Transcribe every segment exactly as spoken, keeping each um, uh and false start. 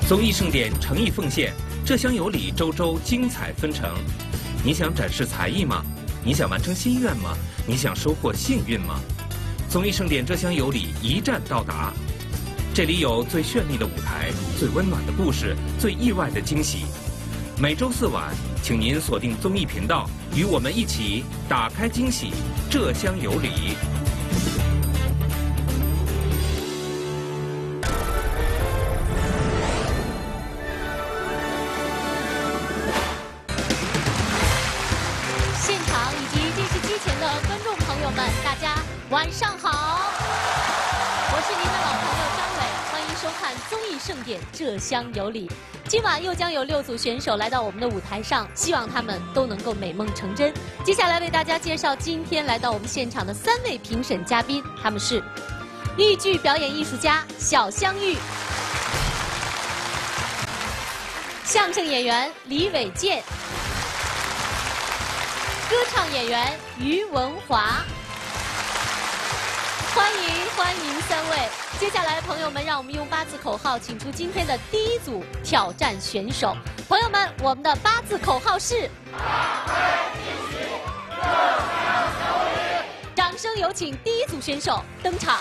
综艺盛典诚意奉献，这厢有礼周周精彩纷呈。你想展示才艺吗？你想完成心愿吗？你想收获幸运吗？综艺盛典这厢有礼一站到达，这里有最绚丽的舞台、最温暖的故事、最意外的惊喜。每周四晚，请您锁定综艺频道，与我们一起打开惊喜，这厢有礼。 现场以及电视机前的观众朋友们，大家晚上好！我是您的老朋友张伟，欢迎收看综艺盛典这厢有礼。今晚又将有六组选手来到我们的舞台上，希望他们都能够美梦成真。接下来为大家介绍今天来到我们现场的三位评审嘉宾，他们是豫剧表演艺术家小香玉、相声演员李伟健、歌唱演员于文华。欢迎欢迎三位！接下来，朋友们，让我们用八字口号请出今天的第一组挑战选手。朋友们，我们的八字口号是：掌声有请第一组选手登场。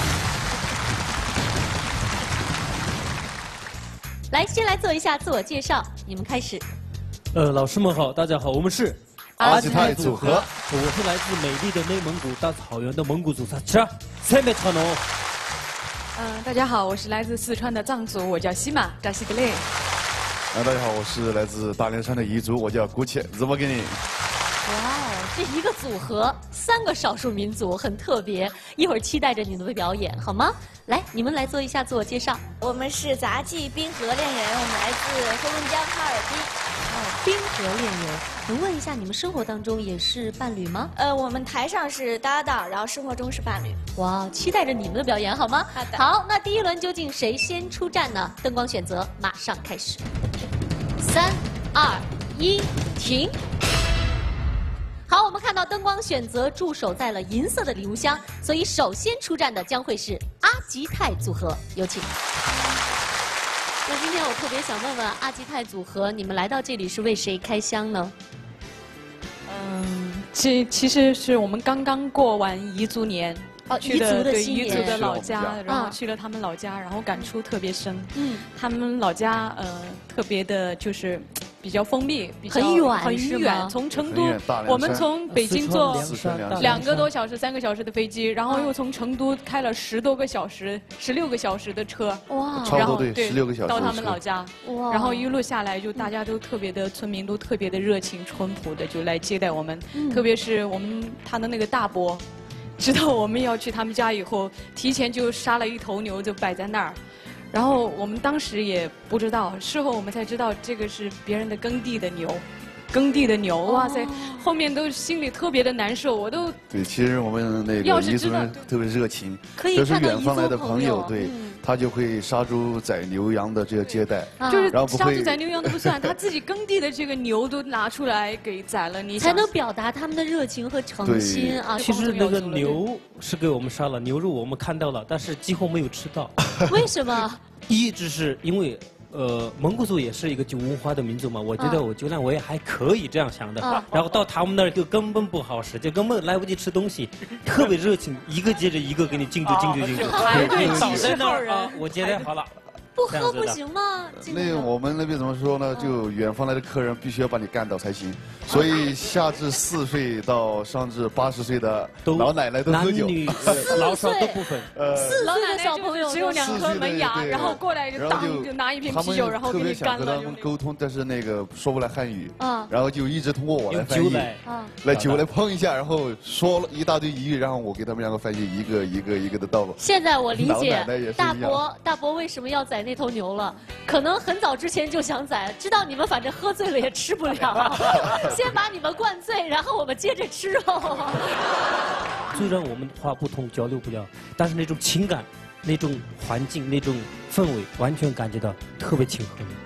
来，先来做一下自我介绍，你们开始。 呃，老师们好，大家好，我们是阿基泰组合。 我是来自美丽的内蒙古大草原的蒙古族，查塞梅查农。 嗯，大家好，我是来自四川的藏族，我叫西玛扎西格雷。 啊，大家好，我是来自大凉山的彝族，我叫古切怎么给你？ 哇哦，这一个组合，三个少数民族，很特别。一会儿期待着你们的表演，好吗？来，你们来做一下自我介绍。 我们是杂技滨河恋人，我们来自黑龙江哈尔滨。 哦，滨河恋人，能问一下你们生活当中也是伴侣吗？ 呃，我们台上是搭档，然后生活中是伴侣。 哇，期待着你们的表演，好吗？ 好的。 好，那第一轮究竟谁先出战呢？灯光选择马上开始。三、二、一，停。好，我们看到灯光选择驻守在了银色的礼物箱，所以首先出战的将会是阿吉泰组合，有请。那今天我特别想问问阿吉泰组合，你们来到这里是为谁开箱呢？ 嗯，其其实是我们刚刚过完彝族年。 哦， 去的对彝彝族的老家， 家然后去了他们老家，然后感触特别深。 嗯， 他们老家呃特别的就是比较封闭，比较很远很远。从成都，我们从北京坐两个多小时、三个小时的飞机，然后又从成都开了十多个小时、十六个小时的车。 哇， 差不多对，十六个小时到他们老家。 哇， 然后一路下来，就大家都特别的，村民都特别的热情淳朴的，就来接待我们。 嗯、 特别是我们他的那个大伯。知道我们要去他们家以后，提前就杀了一头牛，就摆在那儿。然后我们当时也不知道，事后我们才知道这个是别人的耕地的牛，耕地的牛，哇塞！后面都心里特别的难受，我都对。其实我们那个彝族人特别热情，都是远方来的朋友，对。他就会杀猪宰牛羊的这个接待， 就是杀猪宰牛羊都不算，他自己耕地的这个牛都拿出来给宰了，你才能表达他们的热情和诚心啊。 其实那个牛是给我们杀了，牛肉我们看到了，但是几乎没有吃到。 为什么？ 一直是因为。呃，蒙古族也是一个酒文化的民族嘛，我觉得我就让我也还可以这样想的。啊、然后到他们那儿就根本不好使，就根本来不及吃东西，特别热情，一个接着一个给你敬酒敬酒敬酒。 排队倒在那儿啊，我接待好了。 不喝不行吗？ 那我们那边怎么说呢？就远方来的客人必须要把你干倒才行。所以下至四岁到上至八十岁的老奶奶都喝酒， 男女老少都不分。 呃，四岁的小朋友只有两颗门牙，然后过来就当就拿一瓶啤酒，然后给你干了。 特别想和他们沟通，但是那个说不来汉语，啊，然后就一直通过我来翻译， 啊， 来酒来碰一下，然后说了一大堆俚语，然后我给他们两个翻译，一个一个一个的道路。 现在我理解大伯大伯为什么要宰那头牛了，可能很早之前就想宰，知道你们反正喝醉了也吃不了，先把你们灌醉，然后我们接着吃肉。 虽然我们话不通，交流不了，但是那种情感、那种环境、那种氛围，完全感觉到特别亲和力。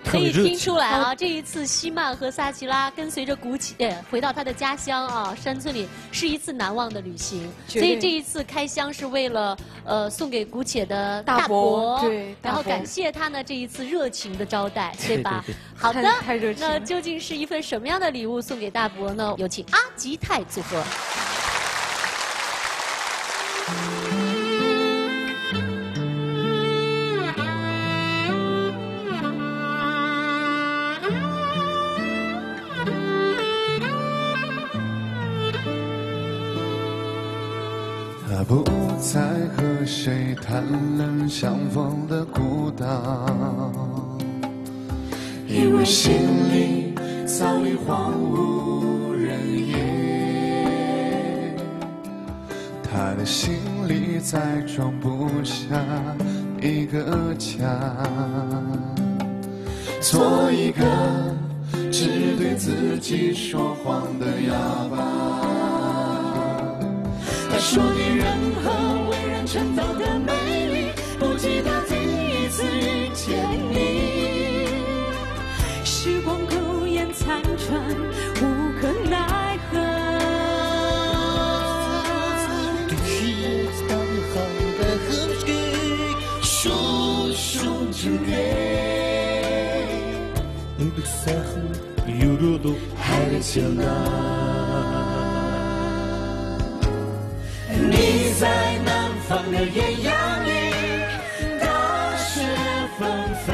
可以听出来啊，这一次希曼和萨奇拉跟随着古且回到他的家乡啊，山村里是一次难忘的旅行。所以这一次开箱是为了呃送给古且的大伯， 对， 然后感谢他呢这一次热情的招待，对吧？ 对对对好的， 太热情了。 那究竟是一份什么样的礼物送给大伯呢？有请阿吉泰组合。 他不再和谁谈论相逢的孤岛，因为心里早已荒无人烟。他的心里再装不下一个家，做一个只对自己说谎的哑巴。他说女人和为人称道的美丽，不记得第一次遇见你。 时光苟延残喘，无可奈何。 数数之内，还得牵拉。你在南方的艳阳里，大雪纷飞；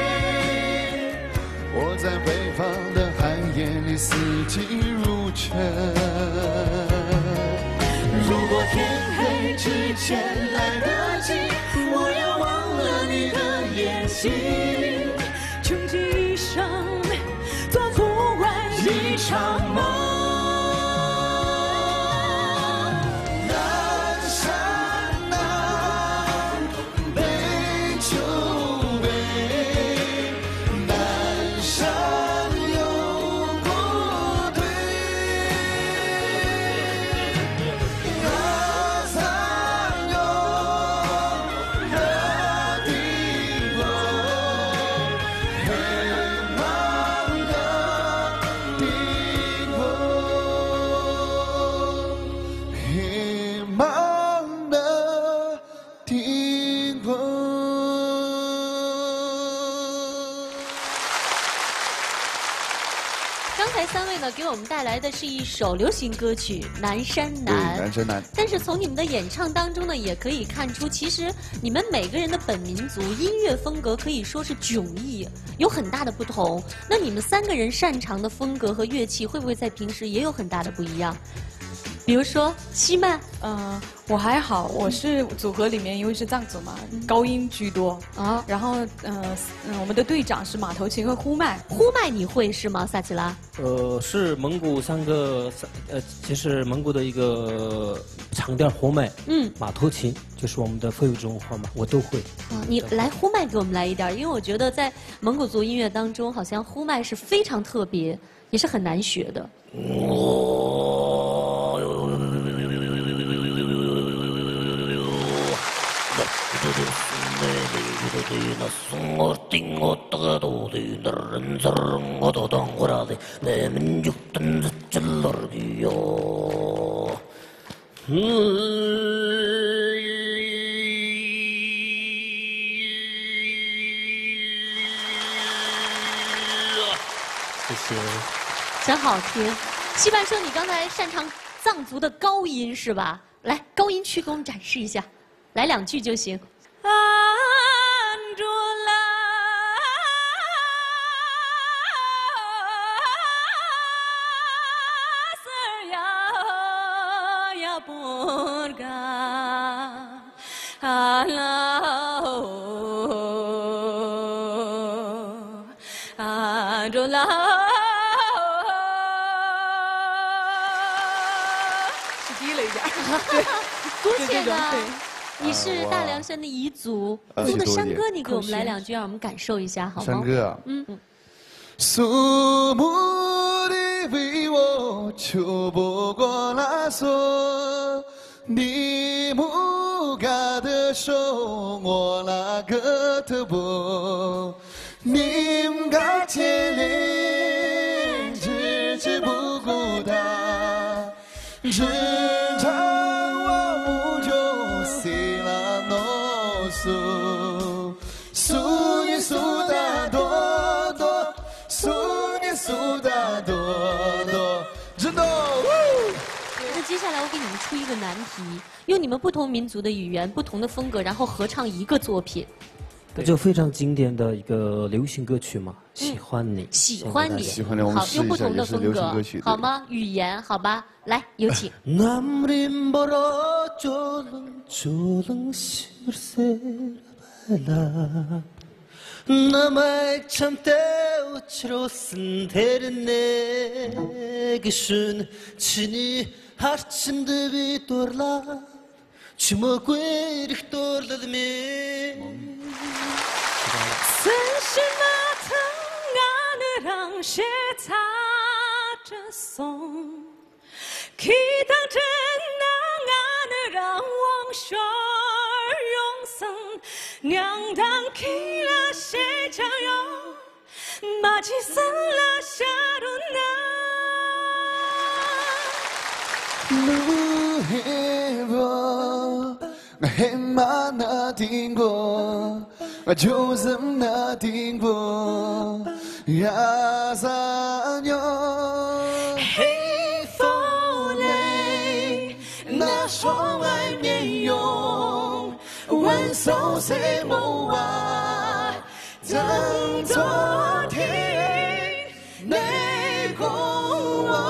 我在北方的寒夜里，四季如春。如果天黑之前来得及，我要忘了你的眼睛， 穷极一生，做不完一场梦。 三位呢，给我们带来的是一首流行歌曲《南山南》。 对，南山南。 但是从你们的演唱当中呢，也可以看出，其实你们每个人的本民族音乐风格可以说是迥异，有很大的不同。那你们三个人擅长的风格和乐器，会不会在平时也有很大的不一样？比如说希曼， 嗯，我还好，我是组合里面因为是藏族嘛，高音居多啊。然后，嗯嗯，我们的队长是马头琴和呼麦。 呼麦你会是吗，萨奇拉？ 呃，是蒙古三个，呃，其实蒙古的一个长调呼麦，嗯，马头琴就是我们的非物质文化嘛，我都会。 啊，你来呼麦给我们来一点，因为我觉得在蒙古族音乐当中，好像呼麦是非常特别，也是很难学的。 谢谢。 真好听。希曼说你刚才擅长藏族的高音是吧？来，高音区给我们展示一下，来两句就行。 是低了一点， 姑且呢，你是大凉山的彝族，族的山歌，你给我们来两句，让我们感受一下，好吗？ 山歌啊，嗯。苏木的为我求不过拉索，你木嘎的手我那个特波，你嘎真的。 那接下来我给你们出一个难题，用你们不同民族的语言、不同的风格，然后合唱一个作品。 那就非常经典的一个流行歌曲嘛，喜欢你， 喜欢你， 喜欢你，我们好， 试一下， 用不同的也是流风格行歌曲， 好吗？语言，好吧，来，有请。 Namay chamte uçrosun terine Güşün çini harçımdı bir dorla Çuma kuyruk dorladı mi 曾是那藤啊的让雪擦着松，祈祷着那啊的让往事永生，娘当起了谁将要马吉森了下路那。 Hema na tinggo, Josem na tinggo, Yazanyo. Hey, foley, na shuang ai mian yong, wen sou se mo wa, zeng zuo tian, nei gong wo.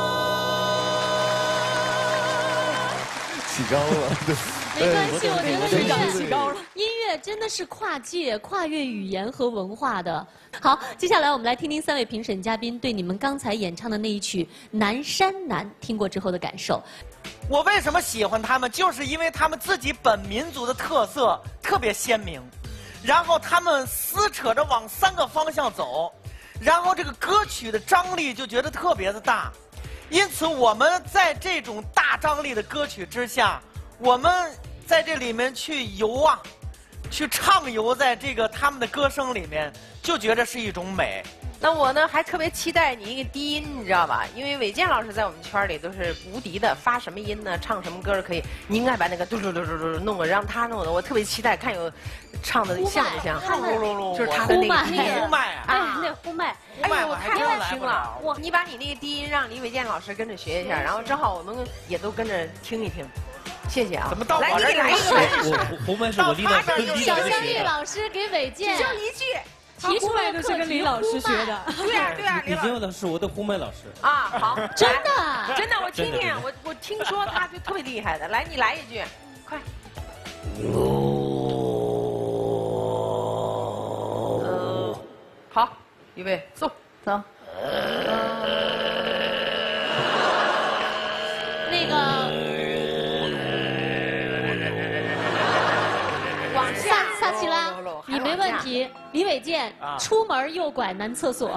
起高了，对。 没关系，我觉得水涨起高了。 音乐真的是跨界、跨越语言和文化的。好，接下来我们来听听三位评审嘉宾对你们刚才演唱的那一曲《南山南》听过之后的感受。 我为什么喜欢他们，就是因为他们自己本民族的特色特别鲜明，然后他们撕扯着往三个方向走，然后这个歌曲的张力就觉得特别的大，因此我们在这种大张力的歌曲之下。 我们在这里面去游啊，去畅游在这个他们的歌声里面，就觉得是一种美。 那我呢，还特别期待你一个低音，你知道吧？因为韦健老师在我们圈里都是无敌的，发什么音呢，唱什么歌都可以。你应该把那个嘟嘟嘟嘟嘟弄个，让他弄的，我特别期待看有唱的像不像？ 噜噜噜， 就是他的那个呼麦啊， 哎，那呼麦， 哎呦，我太好听了！我你把你那个低音让李伟健老师跟着学一下，然后正好我们也都跟着听一听。 谢谢啊！ 怎么到来， 我这儿来一个？ 我胡麦是我李老师跟李小老师学的。 香玉老师给韦健就一句， 提出了都是跟李老师学的。 对呀对呀， 李健老师是我的胡麦老师。 啊，好， 真的真的，我听听，我我听说他就特别厉害的。来，你来一句，快。哦。好，预备，走，走。 那个。 萨奇拉，你没问题。李伟健，出门右拐男厕所。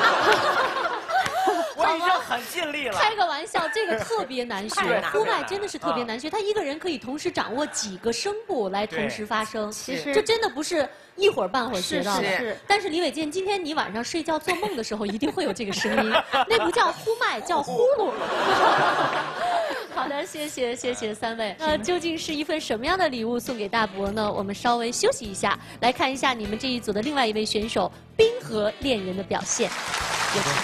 我已经很尽力了。 开个玩笑，这个特别难学，呼麦真的是特别难学。他一个人可以同时掌握几个声部来同时发声， 其实这真的不是一会儿半会儿学到的。 是。 但是李伟健，今天你晚上睡觉做梦的时候，一定会有这个声音，那不叫呼麦，叫呼噜。好的，谢谢谢谢三位。那究竟是一份什么样的礼物送给大伯呢？我们稍微休息一下，来看一下你们这一组的另外一位选手冰河恋人的表现。有请。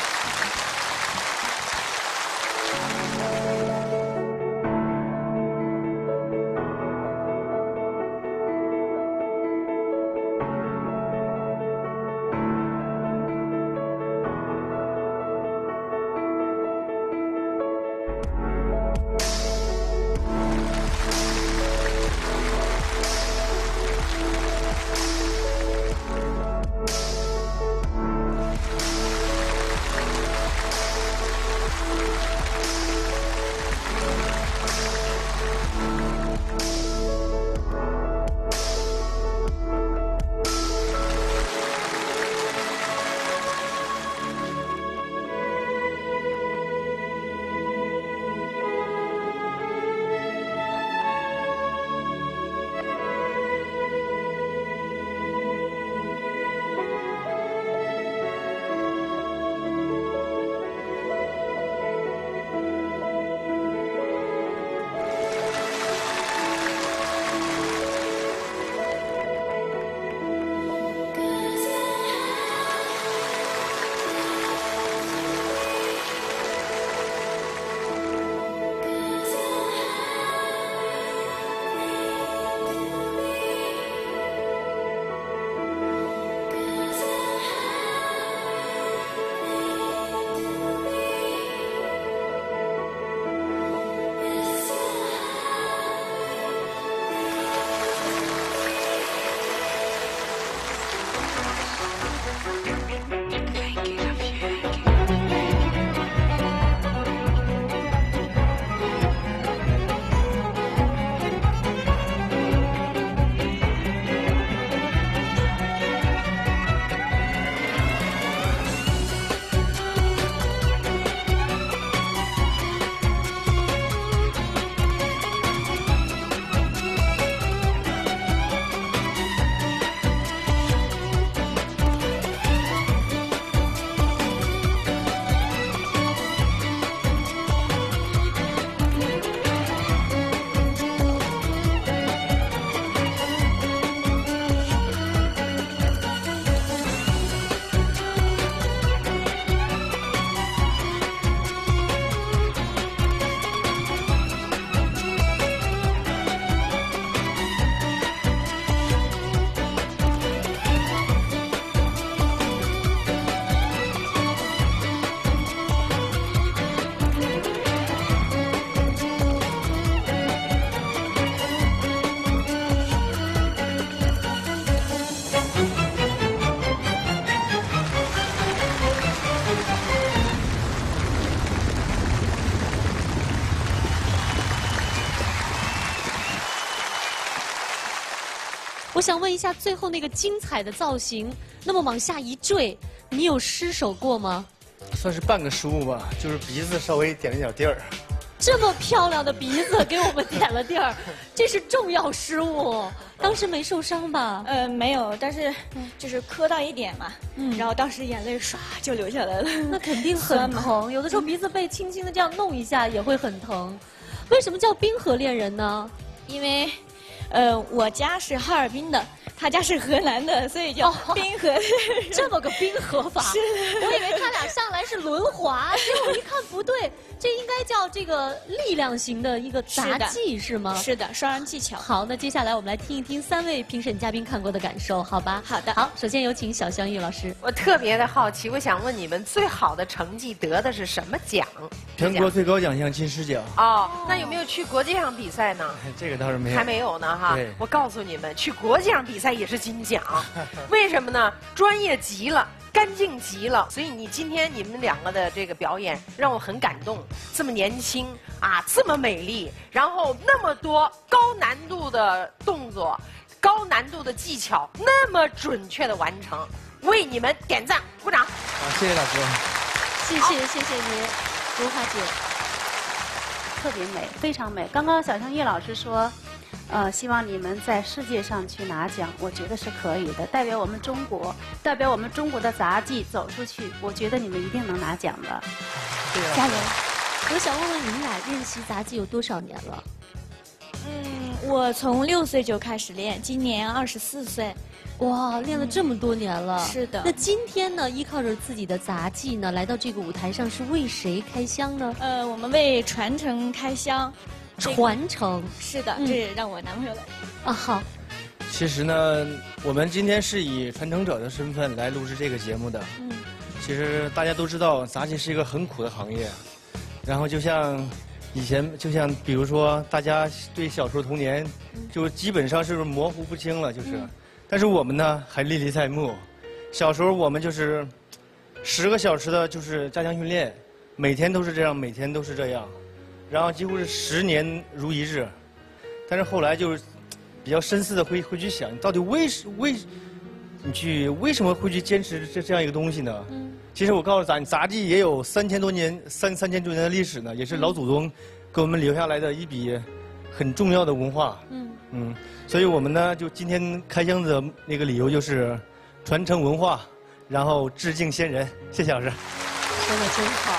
想问一下，最后那个精彩的造型，那么往下一坠，你有失手过吗？ 算是半个失误吧，就是鼻子稍微点了点地儿。 这么漂亮的鼻子给我们点了地儿，这是重要失误。当时没受伤吧？ 呃，没有，但是就是磕到一点嘛，嗯，然后当时眼泪唰就流下来了。 那肯定很疼，有的时候鼻子被轻轻的这样弄一下也会很疼。为什么叫冰河恋人呢？ 因为，呃，我家是哈尔滨的。他家是河南的，所以叫冰河、哦， 这么个冰河法。是，我以为他俩上来是轮滑，结果一看不对，这应该叫这个力量型的一个杂技 是, 是吗？ 是的，双人技巧。 好，那接下来我们来听一听三位评审嘉宾看过的感受，好吧？ 好的。 好，首先有请小香玉老师。 我特别的好奇，我想问你们最好的成绩得的是什么奖？ 全国最高奖项金狮奖。 哦，那有没有去国际上比赛呢？ 这个倒是没有， 还没有呢哈。 对， 我告诉你们，去国际上比赛也是金奖，为什么呢？专业极了，干净极了。所以你今天你们两个的这个表演让我很感动。这么年轻啊，这么美丽，然后那么多高难度的动作，高难度的技巧，那么准确的完成，为你们点赞，鼓掌。 好，谢谢老师。 谢谢谢谢您，如花姐。 特别美，非常美。刚刚小香叶老师说，呃，希望你们在世界上去拿奖，我觉得是可以的。代表我们中国，代表我们中国的杂技走出去，我觉得你们一定能拿奖的。 对啊， 加油！我想问问你们俩练习杂技有多少年了？ 嗯，我从六岁就开始练，今年二十四岁。 哇，练了这么多年了。 嗯、是的。 那今天呢，依靠着自己的杂技呢，来到这个舞台上，是为谁开箱呢？ 呃，我们为传承开箱。 传承、 这个、是的，嗯、这让我男朋友来。 啊，好。 其实呢，我们今天是以传承者的身份来录制这个节目的。嗯。其实大家都知道，杂技是一个很苦的行业。然后就像以前，就像比如说，大家对小时候童年，就基本上是模糊不清了，就是。嗯，但是我们呢还历历在目，小时候我们就是十个小时的就是加强训练，每天都是这样，每天都是这样，然后几乎是十年如一日。但是后来就是比较深思的会会去想，到底为什为你去为什么会去坚持这这样一个东西呢？嗯，其实我告诉咱，杂技也有三千多年三三千多年的历史呢，也是老祖宗给我们留下来的一笔很重要的文化。嗯嗯。所以我们呢，就今天开箱的那个理由就是传承文化，然后致敬先人。谢谢老师。 说的真好。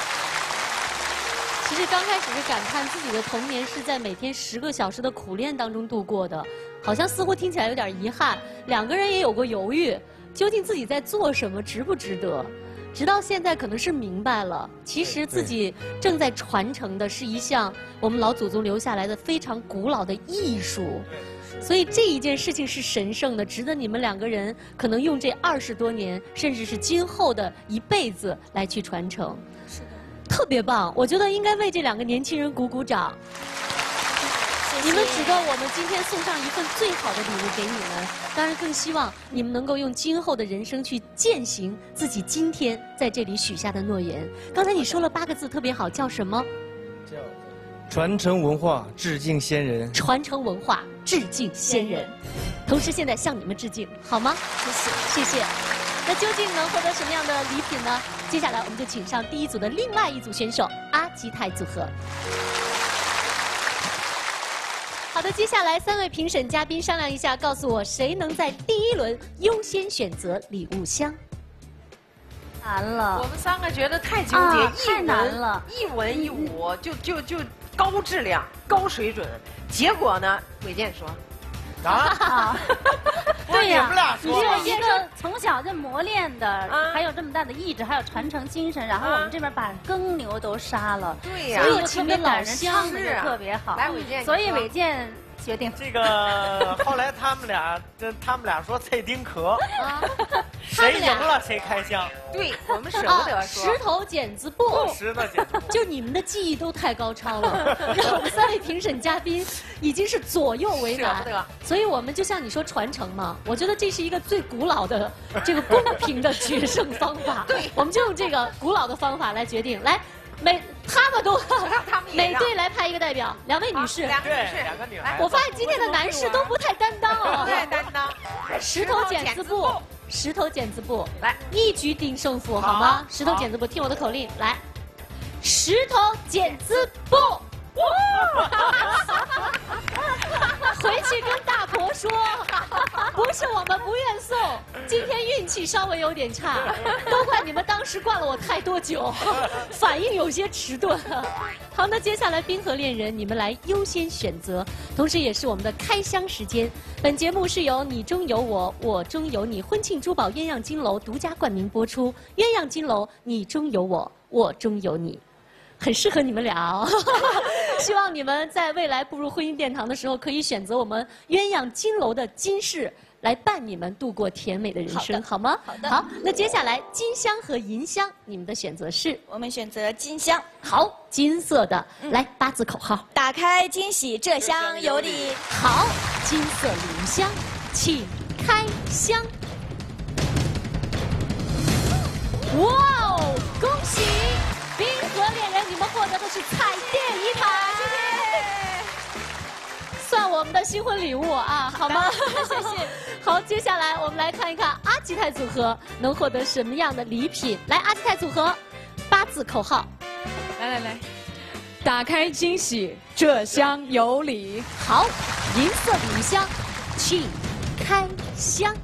其实刚开始是感叹自己的童年是在每天十个小时的苦练当中度过的，好像似乎听起来有点遗憾。两个人也有过犹豫，究竟自己在做什么，值不值得？直到现在可能是明白了，其实自己正在传承的是一项我们老祖宗留下来的非常古老的艺术。所以这一件事情是神圣的，值得你们两个人可能用这二十多年，甚至是今后的一辈子来去传承。是的，特别棒！我觉得应该为这两个年轻人鼓鼓掌。谢谢。你们值得我们今天送上一份最好的礼物给你们，当然更希望你们能够用今后的人生去践行自己今天在这里许下的诺言。刚才你说了八个字特别好，叫什么？ 叫传承文化，致敬先人。 传承文化。致敬先人，同时现在向你们致敬，好吗？谢谢，谢谢。那究竟能获得什么样的礼品呢？接下来我们就请上第一组的另外一组选手阿基泰组合。好的，接下来三位评审嘉宾商量一下，告诉我谁能在第一轮优先选择礼物箱。 难了， 我们三个觉得太纠结， 啊、 一太难了， 一文一武，就就就高质量、高水准。结果呢？伟健说：“ 啊， 对呀， 你们俩说， 你是一个从小就磨练的，啊、还有这么大的意志，还有传承精神，然后我们这边把耕牛都杀了， 对呀， 所以特别感人，唱的就特别好。 来，伟健， 所以伟健。”决定这个，后来他们俩跟他们俩说蔡丁壳，啊、谁赢了谁开箱。 对我们舍不得说。 啊、石头剪子布， 石头剪子布， 就你们的技艺都太高超了，让我们三位评审嘉宾已经是左右为难。所以我们就像你说传承嘛，我觉得这是一个最古老的这个公平的决胜方法。对，我们就用这个古老的方法来决定。来。 每他们都， 他们每队来派一个代表，两位女士。 两个女士， 两个女孩子。 我发现今天的男士都不太担当哦。 不太担当。 石头剪子布，石头剪子布，来一举定胜负，好吗？石头剪子布，听我的口令，来，石头剪子布。回去跟大婆说，不是我们不愿送，今天运气稍微有点差，都怪你们当时灌了我太多酒，反应有些迟钝。好，那接下来冰河恋人，你们来优先选择，同时也是我们的开箱时间。本节目是由你中有我，我中有你婚庆珠宝鸳鸯金楼独家冠名播出，鸳鸯金楼，你中有我，我中有你。很适合你们俩哦，希望你们在未来步入婚姻殿堂的时候，可以选择我们鸳鸯金楼的金饰来伴你们度过甜美的人生，好吗？ 好的。 好，那接下来金香和银香，你们的选择是？ 我们选择金香。 好，金色的，嗯、来八字口号： 打开惊喜，这香有礼。 好，金色银香，请开箱。哇哦，恭喜！冰河恋人，你们获得的是彩电一台，谢谢，算我们的新婚礼物啊，好吗？谢谢。好，接下来我们来看一看阿基泰组合能获得什么样的礼品。来，阿基泰组合，八字口号， 来来来，打开惊喜，这香有礼。 好，银色礼香，请开箱。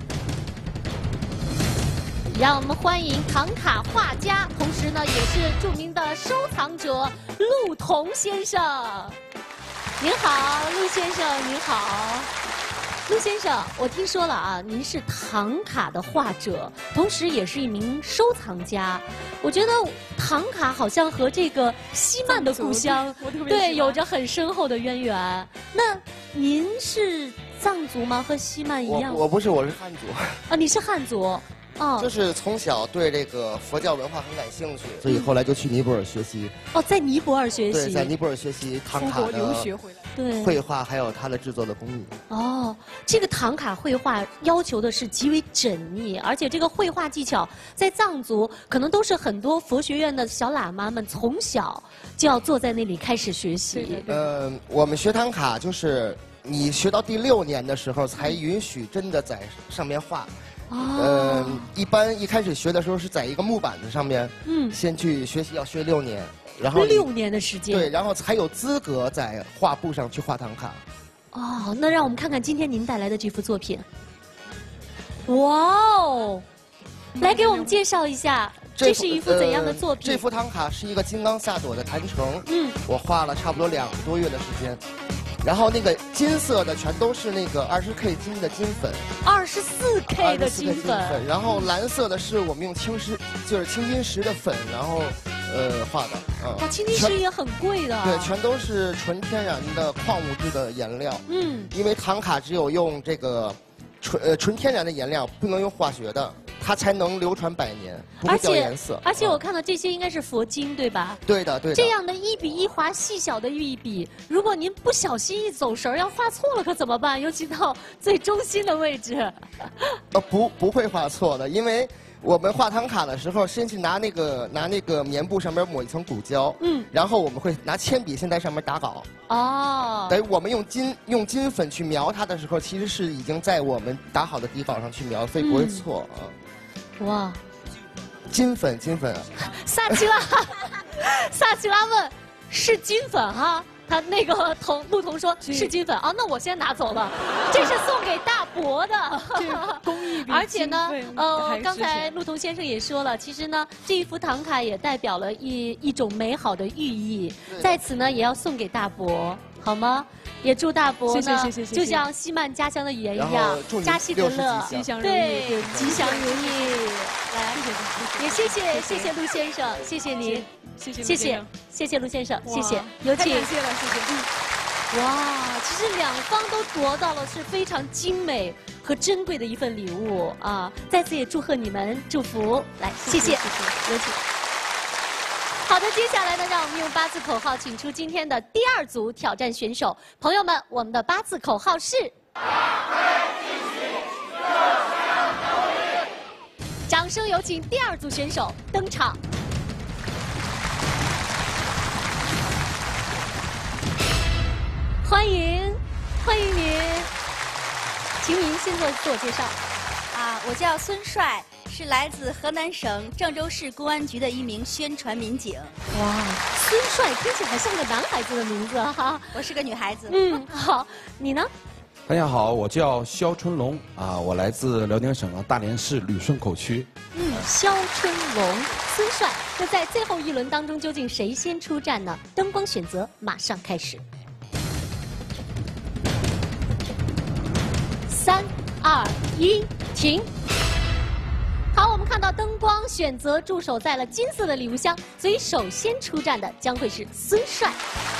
让我们欢迎唐卡画家，同时呢也是著名的收藏者陆彤先生。您好，陆先生，您好。陆先生，我听说了啊，您是唐卡的画者，同时也是一名收藏家。我觉得唐卡好像和这个西曼的故乡，对，有着很深厚的渊源。那您是藏族吗？和西曼一样？ 我我不是，我是汉族。 啊，你是汉族。哦， 就是从小对这个佛教文化很感兴趣，所以后来就去尼泊尔学习。 哦，在尼泊尔学习。 对，在尼泊尔学习唐卡的留学回来， 对， 绘画还有它的制作的工艺。 哦，这个唐卡绘画要求的是极为缜密，而且这个绘画技巧在藏族可能都是很多佛学院的小喇嘛们从小就要坐在那里开始学习。 呃，我们学唐卡就是你学到第六年的时候才允许真的在上面画。 哦、 呃，一般一开始学的时候是在一个木板子上面， 嗯， 先去学习，要学六年，然后六年的时间， 对，然后才有资格在画布上去画唐卡。 哦，那让我们看看今天您带来的这幅作品。哇哦，来给我们介绍一下，这是一幅怎样的作品？ 呃、这幅唐卡是一个金刚萨埵的坛城， 嗯， 我画了差不多两个多月的时间。然后那个金色的全都是那个二十 K 金的金粉， 二十四 K 的金粉。 然后蓝色的是我们用青石，就是青金石的粉，然后呃画的。 啊、嗯，青金石也很贵的、啊。 对，全都是纯天然的矿物质的颜料。 嗯， 因为唐卡只有用这个纯呃纯天然的颜料，不能用化学的。它才能流传百年，不会掉颜色。 而且我看到这些应该是佛经，对吧？ 对的，对的。 这样的一笔一划细小的一笔，如果您不小心一走神儿，要画错了可怎么办？尤其到最中心的位置。 呃，不，不会画错的，因为我们画唐卡的时候，先去拿那个拿那个棉布上面抹一层骨胶， 嗯， 然后我们会拿铅笔先在上面打稿。 哦。 等于我们用金用金粉去描它的时候，其实是已经在我们打好的底稿上去描，所以不会错啊。嗯哇， 金粉金粉， 萨奇拉，萨奇拉问是金粉哈？他那个童陆彤说是金粉啊，那我先拿走了，这是送给大伯的工艺。 而且呢，呃，刚才陆彤先生也说了，其实呢，这一幅唐卡也代表了一一种美好的寓意，在此呢也要送给大伯，好吗？也祝大伯呢，就像西曼家乡的语言一样，家熙德乐， 吉祥如意， 对，吉祥如意。来，也谢谢谢谢陆先生，谢谢您， 谢谢谢谢谢谢陆先生，谢谢，有请。 感谢了，谢谢。 嗯，哇，其实两方都夺到了是非常精美和珍贵的一份礼物啊！在此也祝贺你们，祝福，来，谢谢，有请。好的，接下来呢，让我们用八字口号请出今天的第二组挑战选手。朋友们，我们的八字口号是：掌声有请第二组选手登场。 欢迎，欢迎您，请您先做自我介绍。 啊，我叫孙帅，是来自河南省郑州市公安局的一名宣传民警。 哇，孙帅听起来像个男孩子的名字哈。 我是个女孩子。 嗯，好，你呢？ 大家好，我叫肖春龙啊，我来自辽宁省的大连市旅顺口区。 嗯，肖春龙，孙帅。那在最后一轮当中，究竟谁先出战呢？灯光选择马上开始。三、二、一，停。好，我们看到灯光选择驻守在了金色的礼物箱，所以首先出战的将会是孙帅。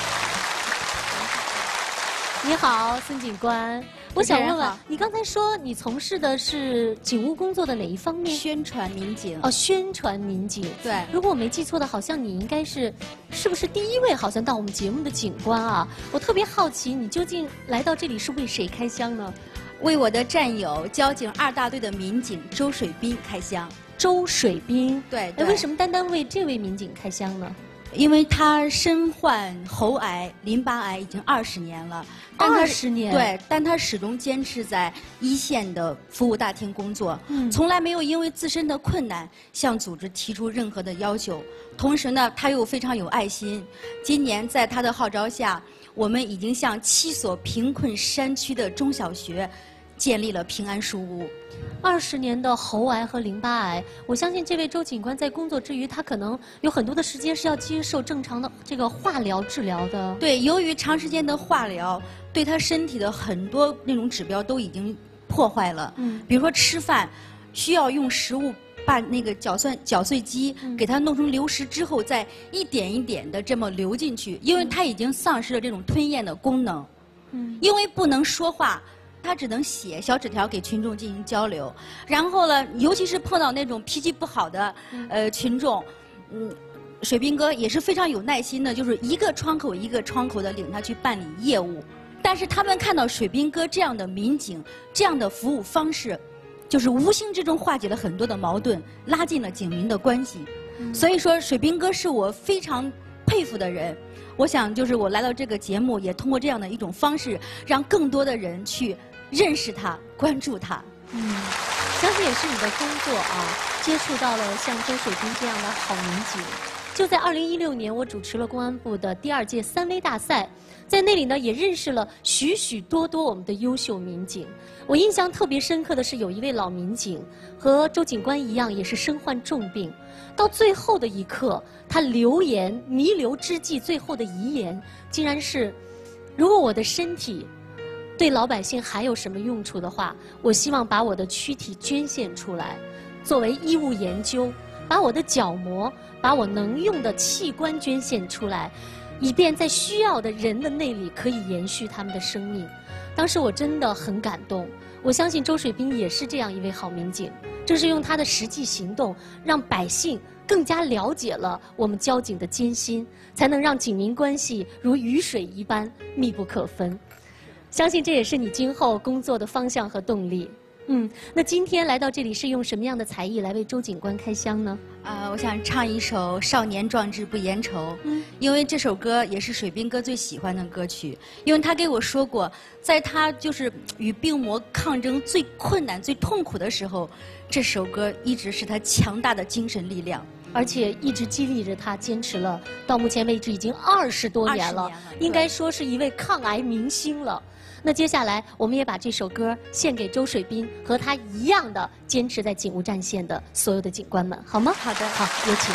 你好，孙警官，我想问问，你刚才说你从事的是警务工作的哪一方面？ 宣传民警。 哦，宣传民警。 对。 如果我没记错的，好像你应该是，是不是第一位好像到我们节目的警官啊？我特别好奇，你究竟来到这里是为谁开箱呢？ 为我的战友交警二大队的民警周水兵开箱。 周水兵。 对。对。 为什么单单为这位民警开箱呢？ 因为他身患喉癌、淋巴癌已经二十年了， 二十年， 对，但他始终坚持在一线的服务大厅工作，嗯，从来没有因为自身的困难向组织提出任何的要求。同时呢，他又非常有爱心。今年在他的号召下，我们已经向七所贫困山区的中小学建立了平安书屋。 二十年的喉癌和淋巴癌，我相信这位周警官在工作之余，他可能有很多的时间是要接受正常的这个化疗治疗的。 对，由于长时间的化疗，对他身体的很多那种指标都已经破坏了。嗯，比如说吃饭，需要用食物把那个搅蒜搅碎机给它弄成流食之后，再一点一点的这么流进去，因为他已经丧失了这种吞咽的功能。嗯，因为不能说话。他只能写小纸条给群众进行交流，然后呢，尤其是碰到那种脾气不好的呃群众，嗯，水兵哥也是非常有耐心的，就是一个窗口一个窗口的领他去办理业务。但是他们看到水兵哥这样的民警，这样的服务方式，就是无形之中化解了很多的矛盾，拉近了警民的关系。所以说，水兵哥是我非常佩服的人。我想，就是我来到这个节目，也通过这样的一种方式，让更多的人去认识他、关注他。 嗯，相信也是你的工作啊，接触到了像周水兵这样的好民警。就在二零一六年，我主持了公安部的第二届三微大赛，在那里呢，也认识了许许多多我们的优秀民警。我印象特别深刻的是，有一位老民警和周警官一样，也是身患重病。到最后的一刻，他留言弥留之际，最后的遗言竟然是：如果我的身体对老百姓还有什么用处的话，我希望把我的躯体捐献出来，作为医务研究，把我的角膜，把我能用的器官捐献出来，以便在需要的人的那里可以延续他们的生命。当时我真的很感动，我相信周水兵也是这样一位好民警。正是用他的实际行动，让百姓更加了解了我们交警的艰辛，才能让警民关系如鱼水一般密不可分。相信这也是你今后工作的方向和动力。嗯，那今天来到这里是用什么样的才艺来为周警官开箱呢？ 啊、呃，我想唱一首《少年壮志不言愁》，嗯，因为这首歌也是水兵哥最喜欢的歌曲，因为他给我说过，在他就是与病魔抗争最困难、最痛苦的时候，这首歌一直是他强大的精神力量。 而且一直激励着他坚持了，到目前为止已经二十多年了，应该说是一位抗癌明星了。那接下来，我们也把这首歌献给周水兵和他一样的坚持在警务战线的所有的警官们，好吗？ 好的， 好，有请。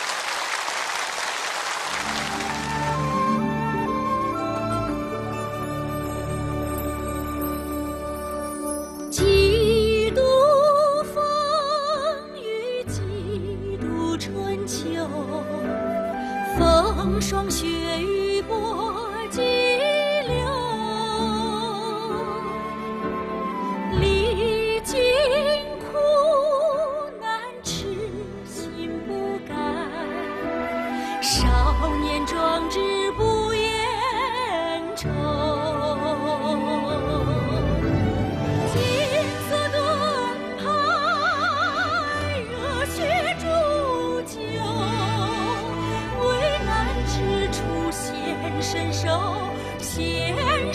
几度风雨，几度春秋，风霜雪雨波激流，历经苦难痴心不改，少年壮志不言愁。金色盾牌，热血铸就，危难之处显身手，显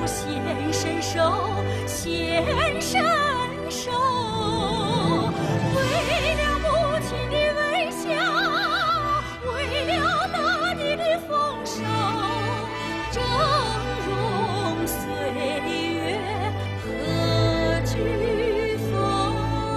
献身手，献身手，为了母亲的微笑，为了大地的丰收，峥嵘岁月何惧风。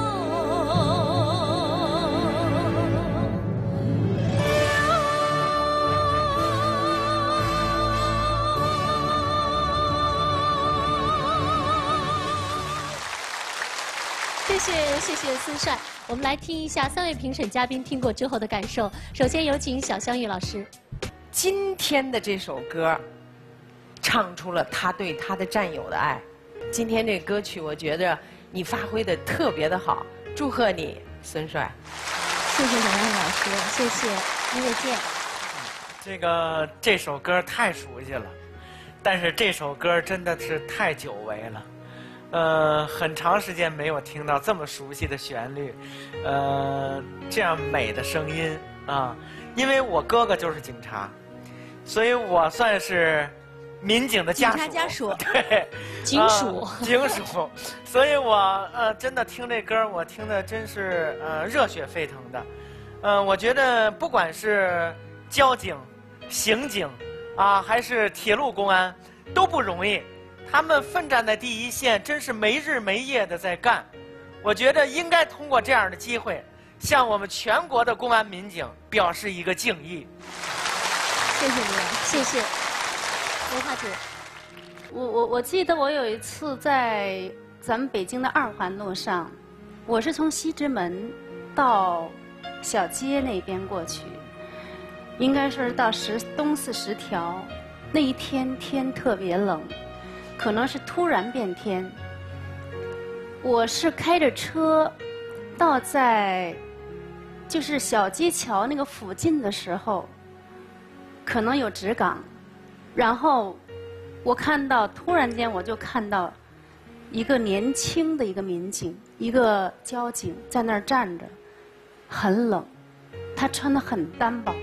谢谢谢谢孙帅，我们来听一下三位评审嘉宾听过之后的感受。首先有请小香玉老师。 今天的这首歌，唱出了他对他的战友的爱。今天这歌曲，我觉得你发挥的特别的好，祝贺你，孙帅。 谢谢小香玉老师，谢谢李伟健。 这个这首歌太熟悉了，但是这首歌真的是太久违了。呃，很长时间没有听到这么熟悉的旋律，呃，这样美的声音啊！因为我哥哥就是警察，所以我算是民警的家属。 警察家属。 对。 警属。 呃、警属。所以我呃真的听这歌，我听的真是呃热血沸腾的。呃，我觉得不管是交警、刑警啊，还是铁路公安，都不容易。他们奋战在第一线，真是没日没夜的在干。我觉得应该通过这样的机会，向我们全国的公安民警表示一个敬意。 谢谢您，谢谢。文化姐， 我我我记得我有一次在咱们北京的二环路上，我是从西直门到小街那边过去，应该是到十东四十条。那一天天特别冷。可能是突然变天，我是开着车到在就是小街桥那个附近的时候，可能有直岗，然后我看到突然间我就看到一个年轻的一个民警，一个交警在那儿站着，很冷，他穿得很单薄。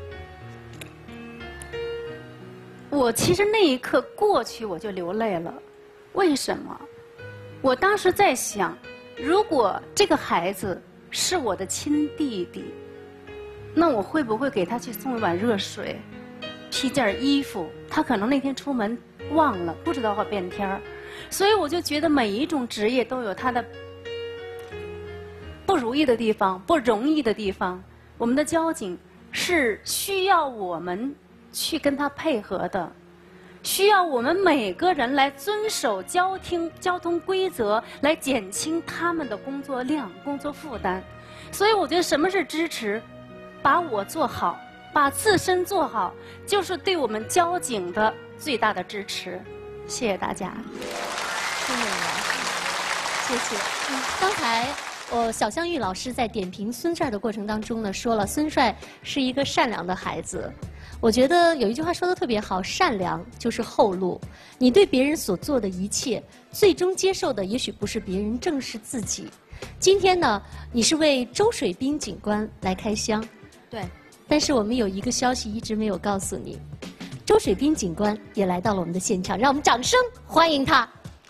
我其实那一刻过去我就流泪了，为什么？我当时在想，如果这个孩子是我的亲弟弟，那我会不会给他去送一碗热水，披件衣服？他可能那天出门忘了，不知道会变天儿，所以我就觉得每一种职业都有他的不如意的地方，不容易的地方。我们的交警是需要我们去跟他配合的，需要我们每个人来遵守交通交通规则，来减轻他们的工作量、工作负担。所以我觉得什么是支持？把我做好，把自身做好，就是对我们交警的最大的支持。谢谢大家。 谢谢你，谢谢。嗯，刚才呃小香玉老师在点评孙帅的过程当中呢，说了孙帅是一个善良的孩子。我觉得有一句话说得特别好，善良就是后路。你对别人所做的一切，最终接受的也许不是别人，正是自己。今天呢，你是为周水兵警官来开箱， 对。 但是我们有一个消息一直没有告诉你，周水兵警官也来到了我们的现场，让我们掌声欢迎他。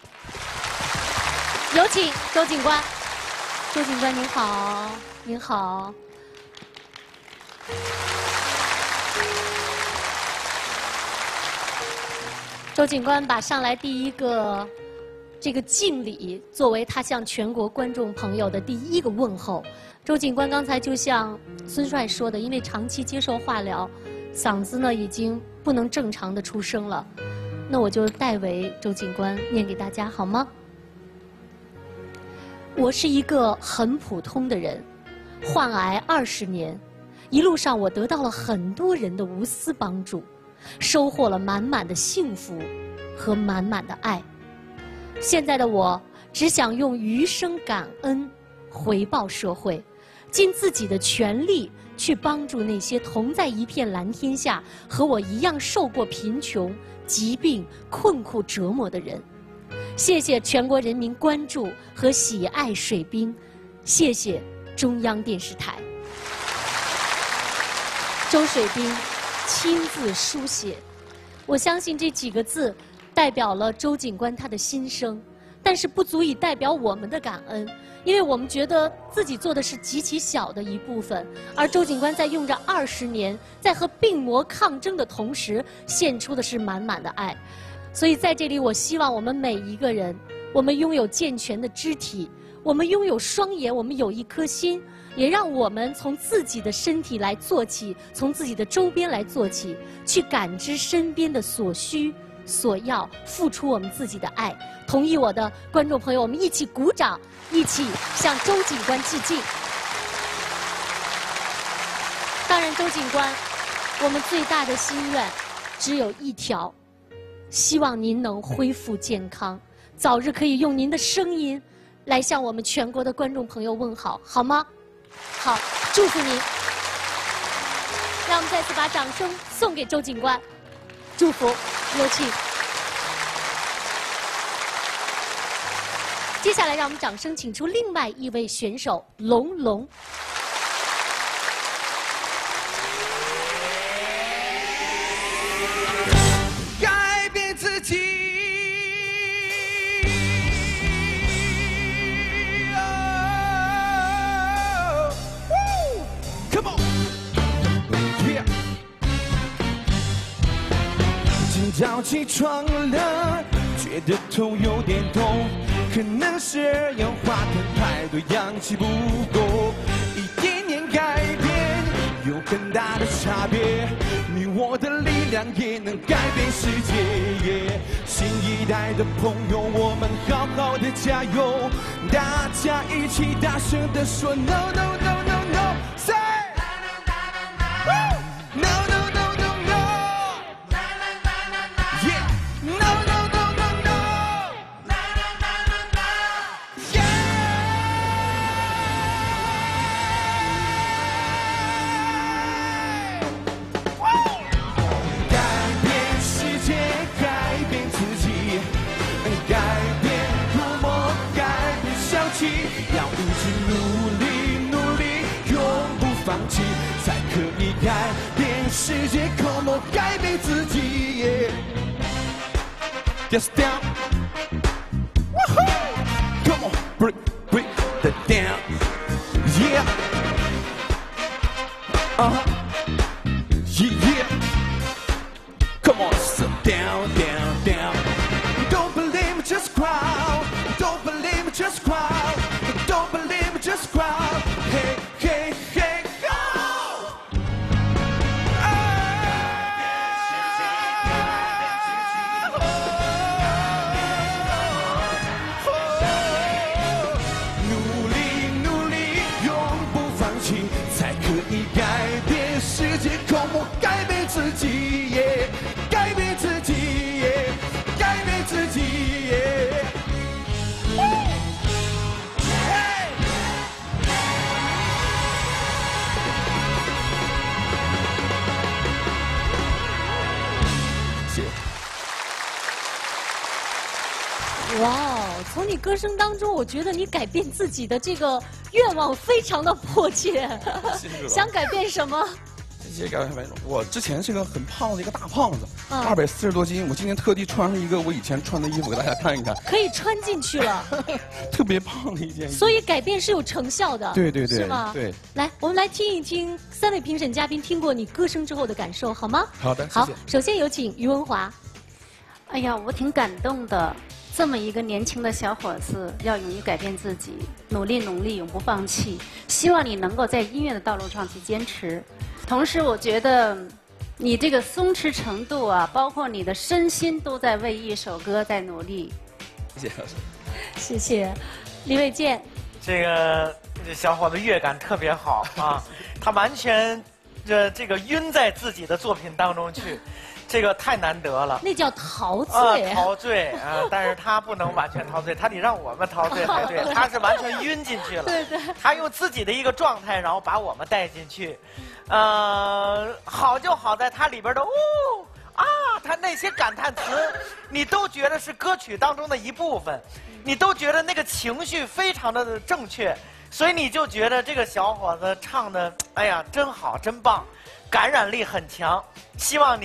有请周警官。周警官您好，您好。周警官把上来第一个这个敬礼作为他向全国观众朋友的第一个问候。周警官刚才就像孙帅说的，因为长期接受化疗，嗓子呢已经不能正常的出声了。那我就代为周警官念给大家好吗？我是一个很普通的人，患癌二十年，一路上我得到了很多人的无私帮助，收获了满满的幸福和满满的爱。现在的我只想用余生感恩回报社会，尽自己的全力去帮助那些同在一片蓝天下和我一样受过贫穷、疾病、困苦折磨的人。谢谢全国人民关注和喜爱水兵，谢谢中央电视台。周水兵亲自书写，我相信这几个字代表了周警官他的心声，但是不足以代表我们的感恩，因为我们觉得自己做的是极其小的一部分，而周警官在用着二十年，在和病魔抗争的同时，献出的是满满的爱。所以在这里，我希望我们每一个人，我们拥有健全的肢体，我们拥有双眼，我们有一颗心，也让我们从自己的身体来做起，从自己的周边来做起，去感知身边的所需所要，付出我们自己的爱。同意我的观众朋友，我们一起鼓掌，一起向周警官致敬。当然，周警官，我们最大的心愿只有一条，希望您能恢复健康，早日可以用您的声音来向我们全国的观众朋友问好，好吗？好，祝福您。让我们再次把掌声送给周警官，祝福，有请。接下来，让我们掌声请出另外一位选手龙龙。 改变自己。Come on, yeah. 今早起床了，觉得头有点痛。可能是二氧化碳太多，氧气不够，一点点改变有很大的差别。你我的力量也能改变世界。新一代的朋友，我们好好的加油！大家一起大声地说 No No No No No Say No No No No No Yeah No No No No No要一直努力努力，永不放弃，才可以改变世界。Come on， 改变自己。Yeah. Just down. Woohoo! Come on, break break that down. Yeah. Uh huh. Yeah yeah. Come on, sit down down down. Don't believe me, just cry. Don't believe me, just cry. Don't believe me, just cry. Hey, hey, hey, go! Oh, 努力努力，永不放弃，才可以改变世界。Come on， 改变自己， yeah, 改变自己， yeah, 改变自己。Yeah. 哇哦！从你歌声当中，我觉得你改变自己的这个愿望非常的迫切。想改变什么？ 这改变我之前是个很胖的一个大胖子， 嗯二百四十多斤。我今天特地穿上一个我以前穿的衣服给大家看一看， 可以穿进去了。 特别胖的一件衣服。 所以改变是有成效的。 对对对， 是吗？ 对。 来，我们来听一听三位评审嘉宾听过你歌声之后的感受，好吗？ 好的， 好，首先有请于文华。 哎呀，我挺感动的。这么一个年轻的小伙子，要勇于改变自己，努力努力，永不放弃。希望你能够在音乐的道路上去坚持。同时，我觉得你这个松弛程度啊，包括你的身心，都在为一首歌在努力。 谢谢老师。 谢谢，李伟健。 这个这小伙子乐感特别好啊，他完全这这个晕在自己的作品当中去。这个太难得了， 那叫陶醉， 啊、陶醉啊！但是他不能完全陶醉，他得让我们陶醉才对。他是完全晕进去了， 对对。 他用自己的一个状态，然后把我们带进去。呃，好就好在他里边的哦啊，他那些感叹词，你都觉得是歌曲当中的一部分，你都觉得那个情绪非常的正确，所以你就觉得这个小伙子唱的，哎呀，真好，真棒，感染力很强。希望你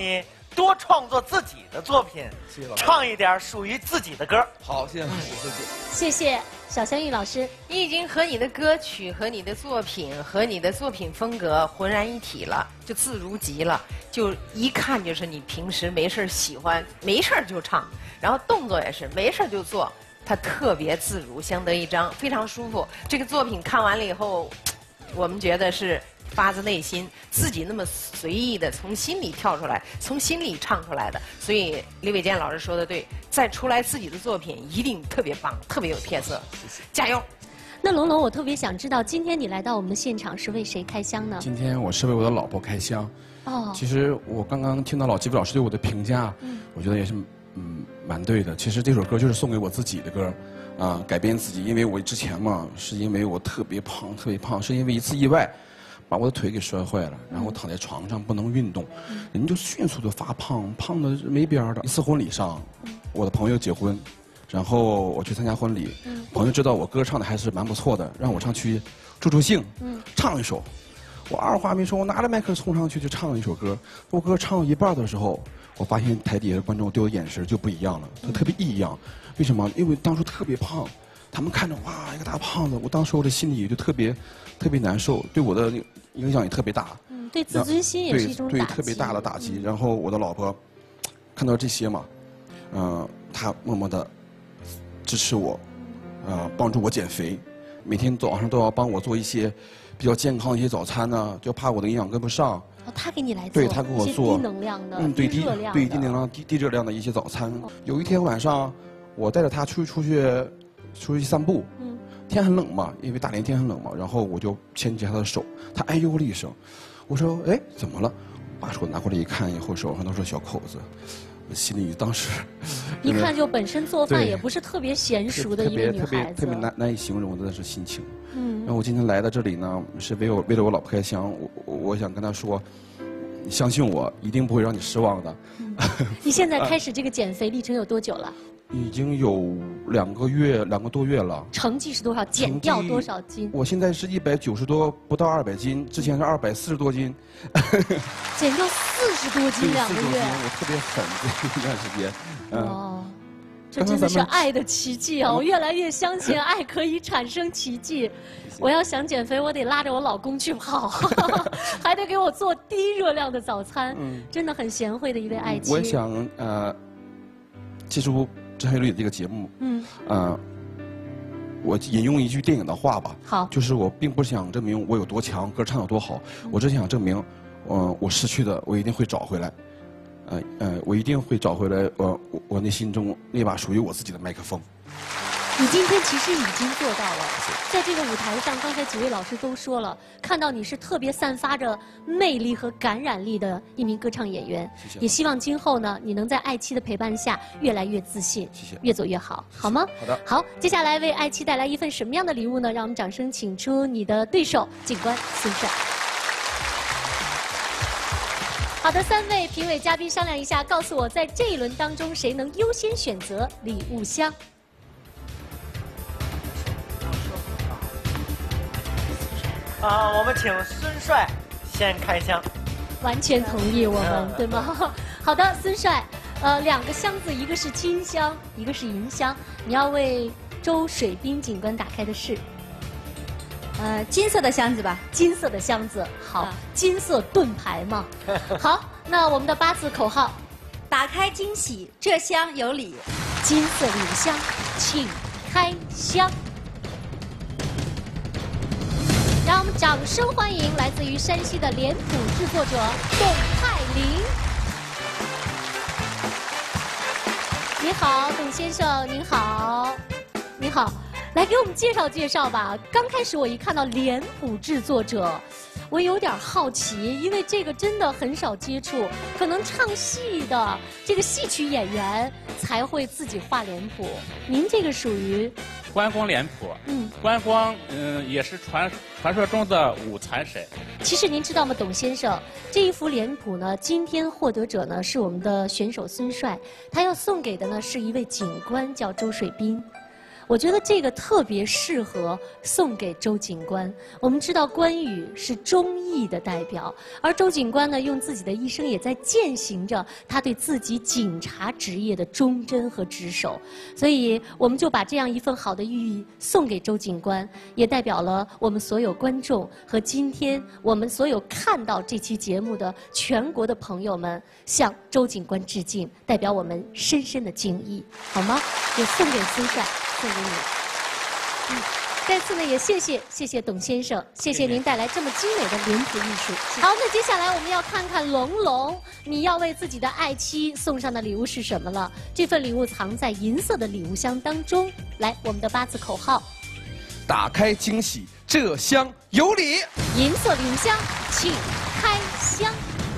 多创作自己的作品， 谢谢老师唱一点属于自己的歌。 好，谢谢老师，谢谢。 谢谢小香玉老师， 你已经和你的歌曲、和你的作品、和你的作品风格浑然一体了，就自如极了，就一看就是你平时没事喜欢，没事就唱，然后动作也是没事就做，它特别自如，相得益彰，非常舒服。这个作品看完了以后，我们觉得是发自内心，自己那么随意的从心里跳出来，从心里唱出来的。所以李伟健老师说的对，再出来自己的作品一定特别棒，特别有特色。谢谢，加油！ 那龙龙，我特别想知道，今天你来到我们的现场是为谁开箱呢？ 今天我是为我的老婆开箱。 哦。 其实我刚刚听到老吉普老师对我的评价，嗯，我觉得也是嗯蛮对的。其实这首歌就是送给我自己的歌，啊，改变自己。因为我之前嘛，是因为我特别胖，特别胖，是因为一次意外。把我的腿给摔坏了，然后我躺在床上不能运动，人就迅速的发胖，胖的没边儿的。一次婚礼上，我的朋友结婚，然后我去参加婚礼，朋友知道我歌唱的还是蛮不错的，让我上去助助兴，唱一首。我二话没说，我拿着麦克冲上去就唱了一首歌。我歌唱到一半的时候，我发现台底下的观众对我眼神就不一样了，他特别异样。为什么？因为当初特别胖。他们看着哇，一个大胖子，我当时我的心里就特别特别难受，对我的影响也特别大。 嗯，对自尊心也是一种打击。 对，对特别大的打击。然后我的老婆看到这些嘛，嗯、呃，她默默的支持我，呃，帮助我减肥，每天早上都要帮我做一些比较健康的一些早餐呢，就怕我的营养跟不上。 哦，他给你来做， 对他给我做低能量的， 嗯，对低热量的， 对低能量、低低热量的一些早餐。有一天晚上，我带着他出去出去。出去散步，嗯，天很冷嘛，因为大连天很冷嘛，然后我就牵起他的手，他哎呦了一声，我说哎怎么了？把手拿过来一看，以后手上都是小口子，我心里当时一看就本身做饭也不是特别娴熟的一个女孩子， 特别特别难难以形容的是心情。嗯，然后我今天来到这里呢，是为我为了我老婆开箱，我我我想跟她说，你相信我，一定不会让你失望的。 嗯、你现在开始这个减肥历程有多久了？ 已经有两个月，两个多月了。 成绩是多少？减掉多少斤？ 我现在是一百九十多，不到二百斤，之前是二百四十多斤。 减掉四十多斤，两个月。 我特别狠这一段时间。嗯、 哦，这真的是爱的奇迹啊！我越来越相信爱可以产生奇迹。我要想减肥，我得拉着我老公去跑，还得给我做低热量的早餐。嗯，真的很贤惠的一位爱妻。 我想呃，记住。《真爱里》这个节目，嗯，呃，我引用一句电影的话吧， 好， 就是我并不想证明我有多强，歌唱有多好，嗯、我只想证明，嗯、呃，我失去的我一定会找回来，呃呃，我一定会找回来，呃，我我内心中那把属于我自己的麦克风。 你今天其实已经做到了，在这个舞台上，刚才几位老师都说了，看到你是特别散发着魅力和感染力的一名歌唱演员。 谢谢。 也希望今后呢，你能在爱妻的陪伴下越来越自信， 谢谢， 越走越好，好吗？ 好的。 好，接下来为爱妻带来一份什么样的礼物呢？让我们掌声请出你的对手警官孙帅。好的，三位评委嘉宾商量一下，告诉我在这一轮当中谁能优先选择礼物箱。 啊，我们请孙帅先开箱。 完全同意我们，对吗？好的，孙帅，呃，两个箱子，一个是金箱，一个是银箱，你要为周水滨警官打开的是， 呃，金色的箱子吧？ 金色的箱子，好，啊、金色盾牌嘛。好，那我们的八字口号， 打开惊喜，这箱有礼。 金色礼物箱，请开箱。让我们掌声欢迎来自于山西的脸谱制作者董泰林。你好，董先生，您好，您好，来给我们介绍介绍吧。刚开始我一看到脸谱制作者，我有点好奇，因为这个真的很少接触，可能唱戏的这个戏曲演员才会自己画脸谱。您这个属于？ 关公脸谱，嗯，关公，嗯，也是传传说中的武财神。 其实您知道吗，董先生，这一幅脸谱呢，今天获得者呢是我们的选手孙帅，他要送给的呢是一位警官，叫周水滨。 我觉得这个特别适合送给周警官。我们知道关羽是忠义的代表，而周警官呢，用自己的一生也在践行着他对自己警察职业的忠贞和职守。所以，我们就把这样一份好的寓意送给周警官，也代表了我们所有观众和今天我们所有看到这期节目的全国的朋友们，向周警官致敬，代表我们深深的敬意，好吗？也送给孙帅，送给你。嗯，再次呢，也谢谢谢谢董先生，谢谢您带来这么精美的脸谱艺术。好，那接下来我们要看看龙龙，你要为自己的爱妻送上的礼物是什么了？这份礼物藏在银色的礼物箱当中。来，我们的八字口号： 打开惊喜，这箱有礼。 银色礼物箱，请开箱。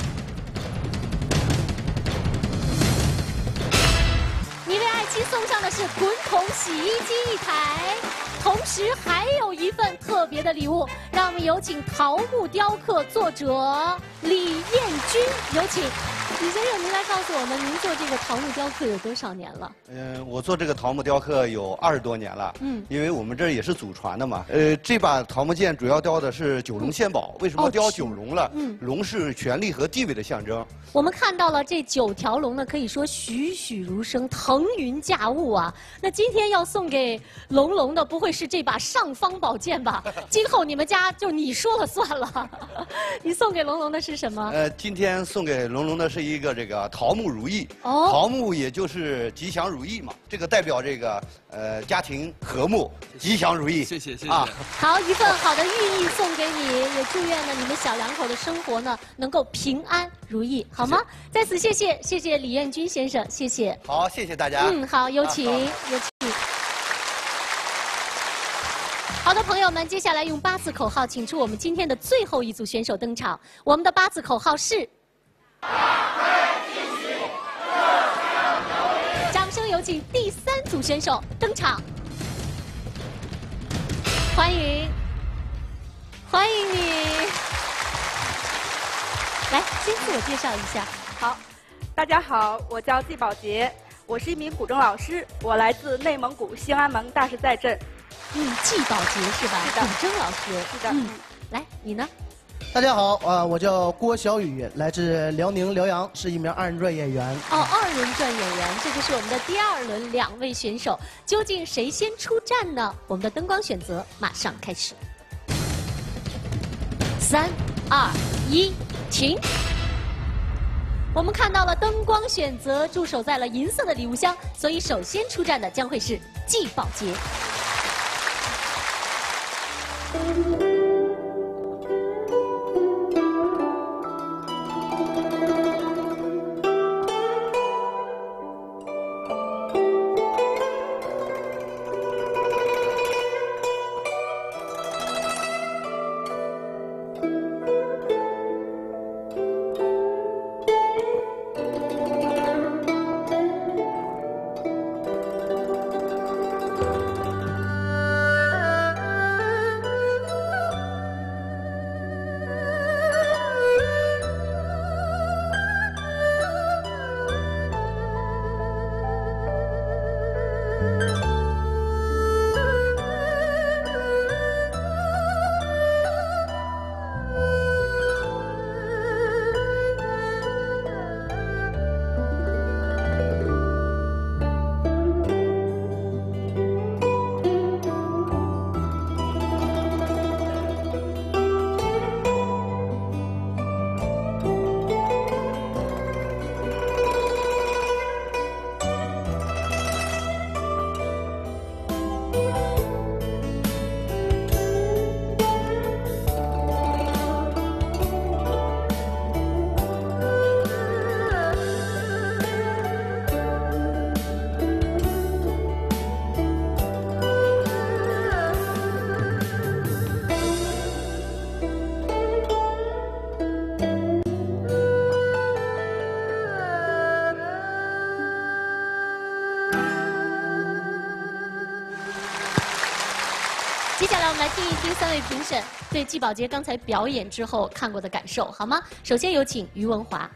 你为爱妻送上的是滚筒洗衣机一台，同时还有一份特别的礼物，让我们有请桃木雕刻作者李彦军，有请。李先生，您来告诉我们，您做这个桃木雕刻有多少年了？ 嗯，我做这个桃木雕刻有二十多年了。 嗯， 因为我们这儿也是祖传的嘛。呃，这把桃木剑主要雕的是九龙献宝。为什么雕九龙了？嗯，龙是权力和地位的象征。 我们看到了这九条龙呢，可以说栩栩如生，腾云驾雾啊。那今天要送给龙龙的，不会是这把尚方宝剑吧？今后你们家就你说了算了。你送给龙龙的是什么？ 呃，今天送给龙龙的是一个这个桃木如意。 哦， 桃木也就是吉祥如意嘛，这个代表这个呃家庭和睦、吉祥如意。 谢谢谢谢。 啊， 好，一份好的寓意送给你，也祝愿呢你们小两口的生活呢能够平安如意，好吗？在此谢谢谢谢李彦军先生，谢谢。 好，谢谢大家。 嗯，好，有请、啊、有请。好的，朋友们，接下来用八字口号请出我们今天的最后一组选手登场。我们的八字口号是。掌声有请第三组选手登场，欢迎，欢迎你。来，先自我介绍一下。 好，大家好，我叫季宝洁，我是一名古筝老师，我来自内蒙古兴安盟大石寨镇。 嗯，季宝洁是吧？古筝老师。 是的。 嗯，来，你呢？ 大家好，啊，我叫郭小雨，来自辽宁辽阳，是一名二人转演员。 哦，二人转演员，这就是我们的第二轮两位选手，究竟谁先出战呢？我们的灯光选择马上开始。三、二、一，停！我们看到了灯光选择驻守在了银色的礼物箱，所以首先出战的将会是季宝洁。接下来我们来听一听三位评审对季宝洁刚才表演之后看过的感受，好吗？首先有请于文华。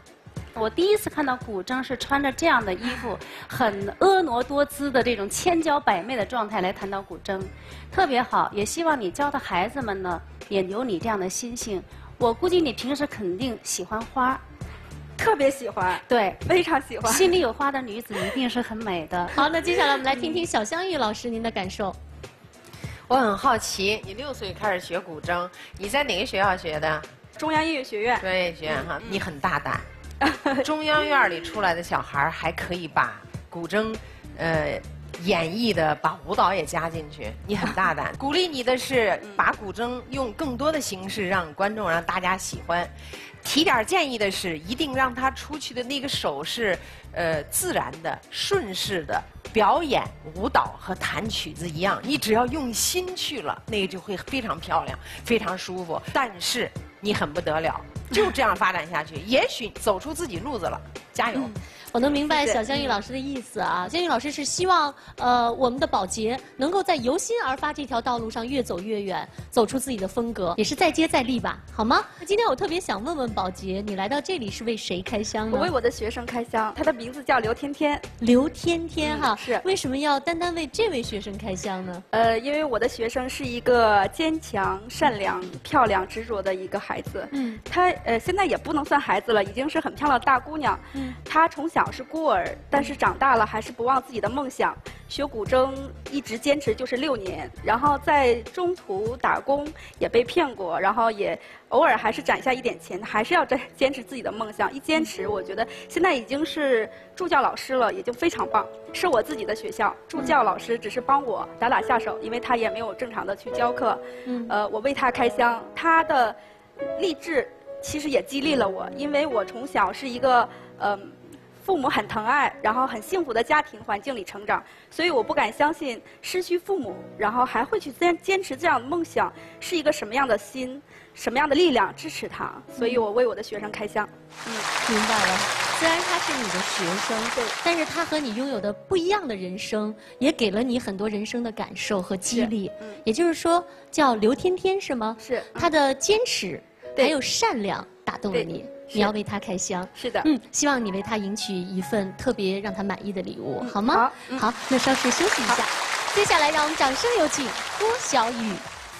我第一次看到古筝是穿着这样的衣服，很婀娜多姿的这种千娇百媚的状态来弹到古筝，特别好。也希望你教的孩子们呢，也有你这样的心性。我估计你平时肯定喜欢花。 特别喜欢， 对， 非常喜欢。 心里有花的女子一定是很美的。 好，那接下来我们来听听小香玉老师您的感受。 我很好奇，你六岁开始学古筝，你在哪个学校学的？ 中央音乐学院。 中央音乐学院哈，你很大胆。中央院里出来的小孩还可以把古筝，呃。 演绎的把舞蹈也加进去，你很大胆。鼓励你的是把古筝用更多的形式让观众让大家喜欢。提点建议的是，一定让他出去的那个手是呃自然的、顺势的。表演舞蹈和弹曲子一样，你只要用心去了，那个就会非常漂亮、非常舒服。但是你很不得了，就这样发展下去，也许走出自己路子了。加油！嗯我能明白小香玉老师的意思啊，香玉老师是希望呃我们的宝洁能够在由心而发这条道路上越走越远，走出自己的风格，也是再接再厉吧，好吗？今天我特别想问问宝洁，你来到这里是为谁开箱呢？ 我为我的学生开箱，他的名字叫刘天天。 刘天天哈、嗯， 是为什么要单单为这位学生开箱呢？ 呃，因为我的学生是一个坚强、善良、漂亮、执着的一个孩子。嗯，他呃现在也不能算孩子了，已经是很漂亮的大姑娘。嗯，她从小 是孤儿，但是长大了还是不忘自己的梦想。学古筝一直坚持就是六年，然后在中途打工也被骗过，然后也偶尔还是攒下一点钱，还是要坚坚持自己的梦想。一坚持，我觉得现在已经是助教老师了，也就非常棒。是我自己的学校，助教老师只是帮我打打下手，因为他也没有正常的去教课。嗯，呃，我为他开箱，他的励志其实也激励了我，因为我从小是一个嗯。呃 父母很疼爱，然后很幸福的家庭环境里成长，所以我不敢相信失去父母，然后还会去坚坚持这样的梦想，是一个什么样的心，什么样的力量支持他？所以我为我的学生开箱。 嗯，明白了。虽然他是你的学生，对，但是他和你拥有的不一样的人生，也给了你很多人生的感受和激励。嗯，也就是说，叫刘天天是吗？ 是。 他的坚持还有善良打动了你。 你要为他开箱， 是的， 嗯，希望你为他赢取一份特别让他满意的礼物， 嗯、 好吗？好，嗯、好，那稍事休息一下，接下来让我们掌声有请郭晓宇。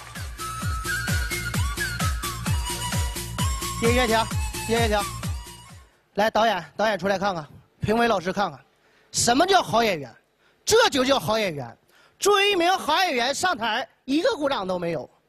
音乐停，音乐停。来，导演，导演出来看看，评委老师看看，什么叫好演员？这就叫好演员。作为一名好演员上台，一个鼓掌都没有。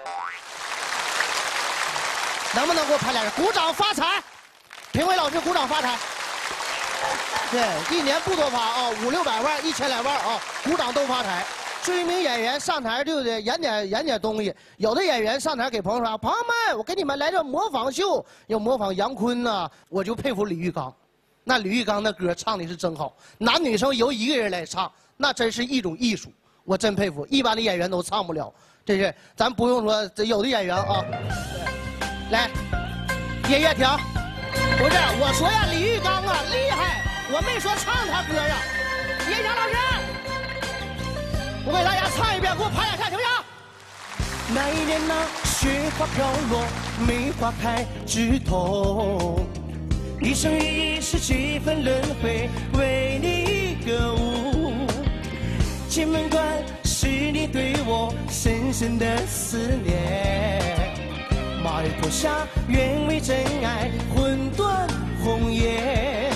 能不能给我拍两下？鼓掌发财！评委老师鼓掌发财。对，一年不多发啊，五六百万、一千来万啊，鼓掌都发财。作为一名演员上台，对不对？演点演点东西。有的演员上台给朋友说：“朋友们，我给你们来点模仿秀，要模仿杨坤呐。”我就佩服李玉刚，那李玉刚那歌唱的是真好，男女生由一个人来唱，那真是一种艺术，我真佩服。一般的演员都唱不了，这是咱不用说，有的演员啊。 来，音乐停。不是，我说呀，李玉刚啊，厉害，我没说唱他歌呀。叶翔老师，我给大家唱一遍，给我拍两下，行不行？ 那一年那雪花飘落，梅花开枝头，一生一世几分轮回，为你歌舞。剑门关是你对我深深的思念。 马儿脱下，愿为真爱魂断红颜。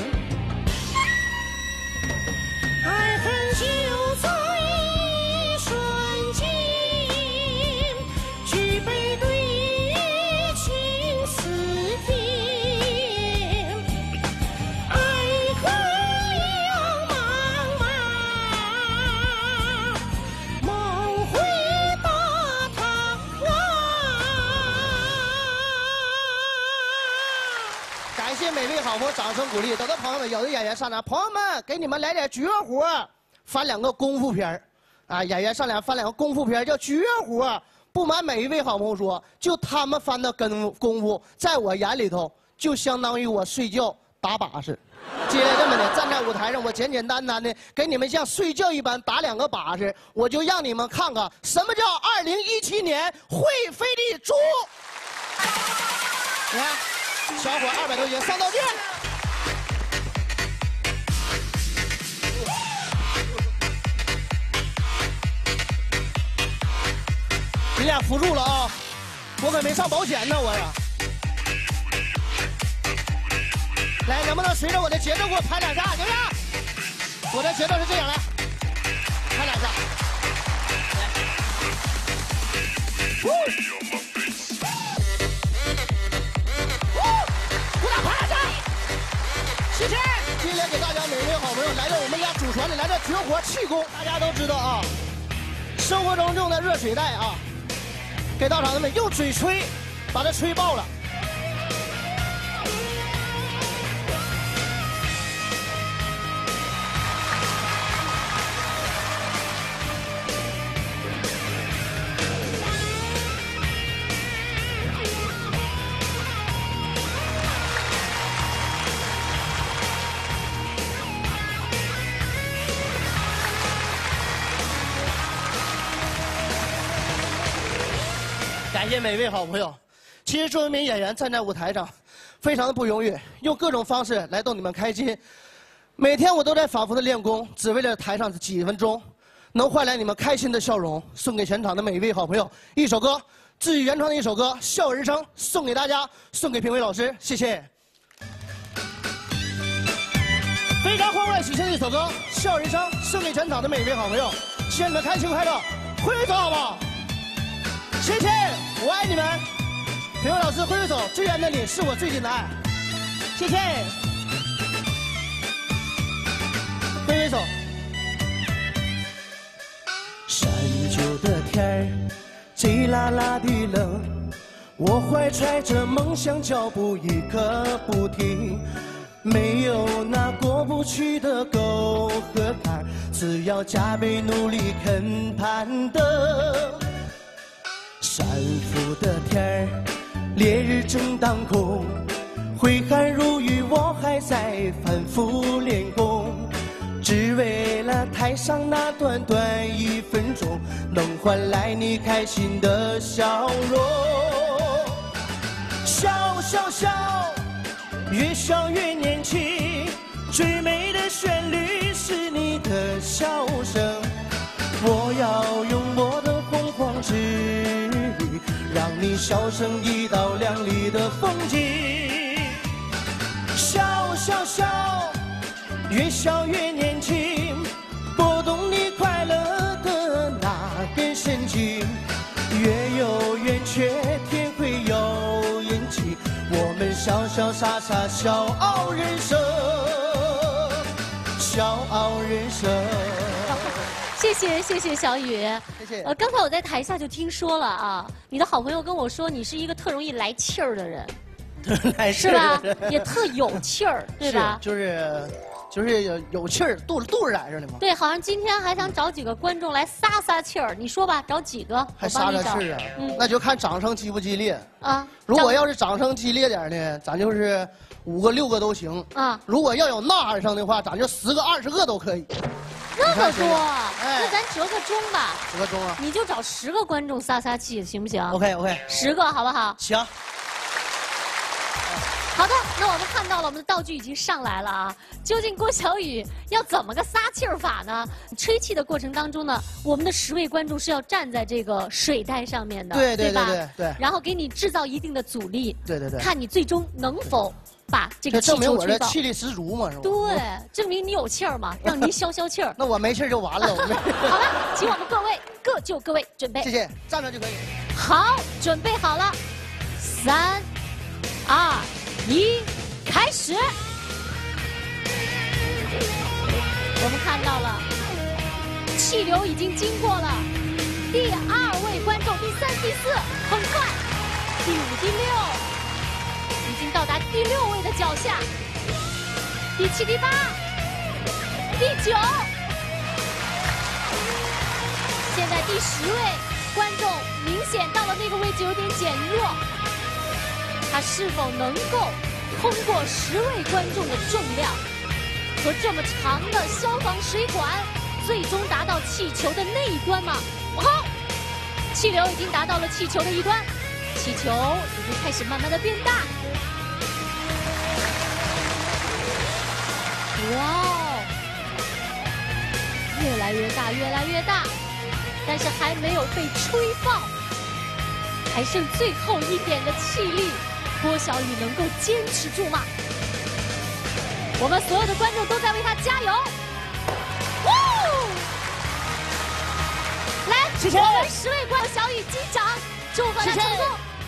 爱恨就在一瞬间，举杯对月，情似天。爱恨两茫茫，梦回大唐啊。 感谢每位好朋友掌声鼓励。有的朋友们，有的演员上台，朋友们给你们来点绝活，翻两个功夫片儿，啊，演员上来翻两个功夫片儿叫绝活。不瞒每一位好朋友说，就他们翻的跟功夫，在我眼里头就相当于我睡觉打把式。接着么的，站在舞台上，我简简单单的给你们像睡觉一般打两个把式，我就让你们看看什么叫二零一七年会飞的猪。你看。 小伙二百多斤，上道具。 俩扶住了啊！我可没上保险呢，我呀。来，能不能随着我的节奏给我拍两下，行不行？我的节奏是这样，来，拍两下。来，鼓掌拍两下。谢谢。今天给大家每位好朋友来到我们家祖传的来的绝活气功，大家都知道啊。生活中用的热水袋啊，给到场子们用嘴吹，把它吹爆了。感谢每位好朋友。其实作为一名演员站在舞台上，非常的不容易，用各种方式来逗你们开心。每天我都在反复的练功，只为了台上几分钟，能换来你们开心的笑容。送给全场的每一位好朋友一首歌，自己原创的一首歌《笑人生》，送给大家，送给评委老师，谢谢。非常欢快喜庆的一首歌《笑人生》，送给全场的每一位好朋友，希望你们开心快乐，挥挥手好不好？谢谢，我爱你们。评委老师挥挥手，最远的你是我最近的爱，谢谢。挥挥手。 山丘的天儿，贼拉拉的冷，我怀揣着梦想，脚步一刻不停。没有那过不去的沟和坎，只要加倍努力肯攀登。山腹的天儿，烈日正当空，挥汗如雨，我还在反复练功，只为了台上那短短一分钟，能换来你开心的笑容。笑笑笑，越笑越年轻，最美的旋律是你的笑声。我要用我的洪荒之力，让你笑成一道亮丽的风景。笑笑笑，越笑越年轻，拨动你快乐的那根神经。月有圆缺，天会有阴晴，我们潇潇洒洒笑傲人生，笑傲人生。 谢谢谢谢小雨， 谢谢。 呃，刚才我在台下就听说了啊，你的好朋友跟我说你是一个特容易来气儿的人，是吧？也特有气儿，对吧？ 就是就是有有气儿，肚子肚子染上的嘛。 对，好像今天还想找几个观众来撒撒气儿，你说吧，找几个？ 还撒撒气儿啊？ 嗯， 那就看掌声激不激烈啊。 如果要是掌声激烈点呢，咱就是五个六个都行啊。 如果要有呐喊声的话，咱就十个二十个都可以。 那么多， 哎、 那咱折个中吧。 折个中啊！ 你就找十个观众撒撒气，行不行 ？OK OK。 十个好不好？ 行。 好的，那我们看到了，我们的道具已经上来了啊。究竟郭小雨要怎么个撒气儿法呢？吹气的过程当中呢，我们的十位观众是要站在这个水袋上面的， 对对吧？ 对对对。 然后给你制造一定的阻力， 对对对。 看你最终能否把这个气球吹爆。 证明我这气力十足嘛，是吧？ 对，证明你有气儿嘛，让您消消气儿。 那我没气儿就完了。 好了，请我们各位各就各位准备。 谢谢，站着就可以。 好，准备好了，三、二、一，开始。我们看到了，气流已经经过了第二位观众，第三、第四，很快，第五、第六。已经到达第六位的脚下，第七、第八、第九，现在第十位观众明显到了那个位置有点减弱，他是否能够通过十位观众的重量和这么长的消防水管，最终达到气球的那一端吗？好，气流已经达到了气球的一端，气球已经开始慢慢的变大。哇哦，越来越大，越来越大，但是还没有被吹爆。 还剩最后一点的气力，郭晓宇能够坚持住吗？我们所有的观众都在为他加油！哇！来， 谢谢我们十位观众小宇击掌，祝贺他成功！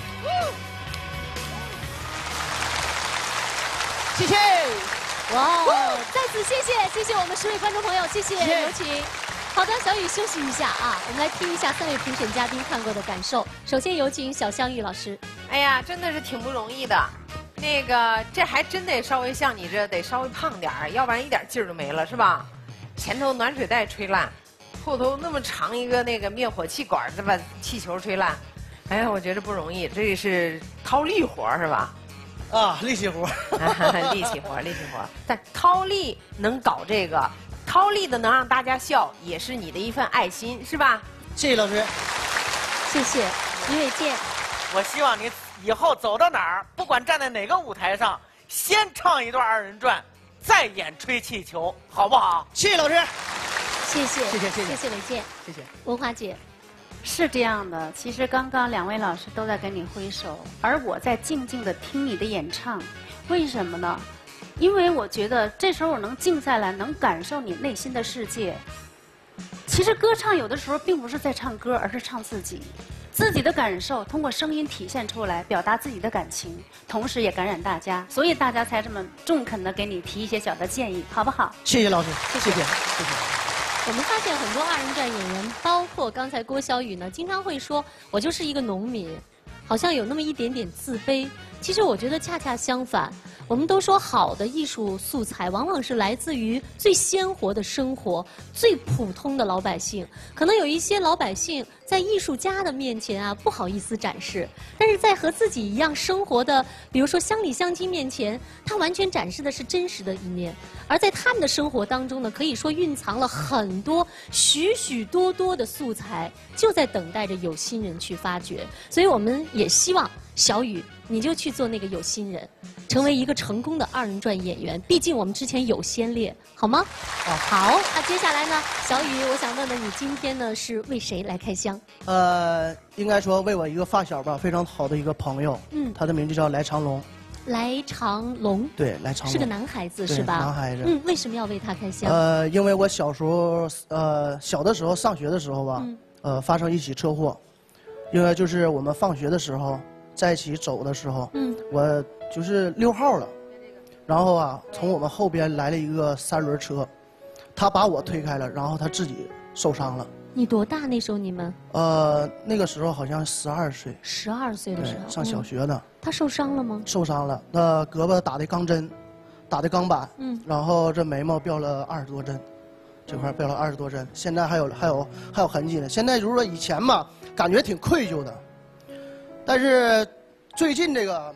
谢谢！ 哇！再次谢谢，谢谢我们十位观众朋友，谢谢，有请。好的，小宇休息一下啊，我们来听一下三位评审嘉宾看过的感受。首先有请小香玉老师。 哎呀，真的是挺不容易的。那个，这还真得稍微像你这得稍微胖点儿，要不然一点劲儿都没了，是吧？前头暖水袋吹烂，后头那么长一个那个灭火器管，再把气球吹烂。哎呀，我觉得不容易，这是掏力活是吧？ 啊，力气活， 力气活，力气活。但掏力能搞这个。掏力的能让大家笑，也是你的一份爱心，是吧？ 谢谢老师， 谢谢于伟健。 我希望你以后走到哪儿，不管站在哪个舞台上，先唱一段二人转，再演吹气球，好不好？ 谢谢老师， 谢谢， 谢谢，谢谢， 谢谢伟健， 谢谢。 文华姐， 是这样的，其实刚刚两位老师都在跟你挥手，而我在静静的听你的演唱，为什么呢？因为我觉得这时候我能静下来，能感受你内心的世界。其实歌唱有的时候并不是在唱歌，而是唱自己，自己的感受通过声音体现出来，表达自己的感情，同时也感染大家，所以大家才这么中肯的给你提一些小的建议，好不好？ 谢谢老师， 谢谢，谢谢。谢谢我们发现很多二人转演员，包括刚才郭晓宇呢，经常会说我就是一个农民，好像有那么一点点自卑。其实我觉得恰恰相反，我们都说好的艺术素材往往是来自于最鲜活的生活，最普通的老百姓。可能有一些老百姓在艺术家的面前啊不好意思展示，但是在和自己一样生活的，比如说乡里乡亲面前，他完全展示的是真实的一面。而在他们的生活当中呢，可以说蕴藏了很多许许多多的素材，就在等待着有心人去发掘。所以我们也希望小宇，你就去做那个有心人，成为一个成功的二人转演员。毕竟我们之前有先烈，好吗？哦，好。那接下来呢，小宇，我想问问你，今天呢是为谁来开箱？ 呃，应该说为我一个发小吧，非常好的一个朋友。嗯，他的名字叫来长龙。 来长龙， 对，来长龙是个男孩子是吧？ 男孩子。 嗯，为什么要为他开箱？ 呃，因为我小时候，呃，小的时候上学的时候吧，嗯、呃，发生一起车祸，因为就是我们放学的时候在一起走的时候，嗯，我就是溜号了，然后啊，从我们后边来了一个三轮车，他把我推开了，然后他自己受伤了。 你多大那时候你们？ 呃，那个时候好像十二岁。 十二岁的时候， 上小学呢、嗯。 他受伤了吗？ 受伤了，那胳膊打的钢针，打的钢板，嗯，然后这眉毛掉了二十多针，这块掉了二十多针，现在还有还有还有痕迹呢。现在就是说以前嘛，感觉挺愧疚的，但是最近这个，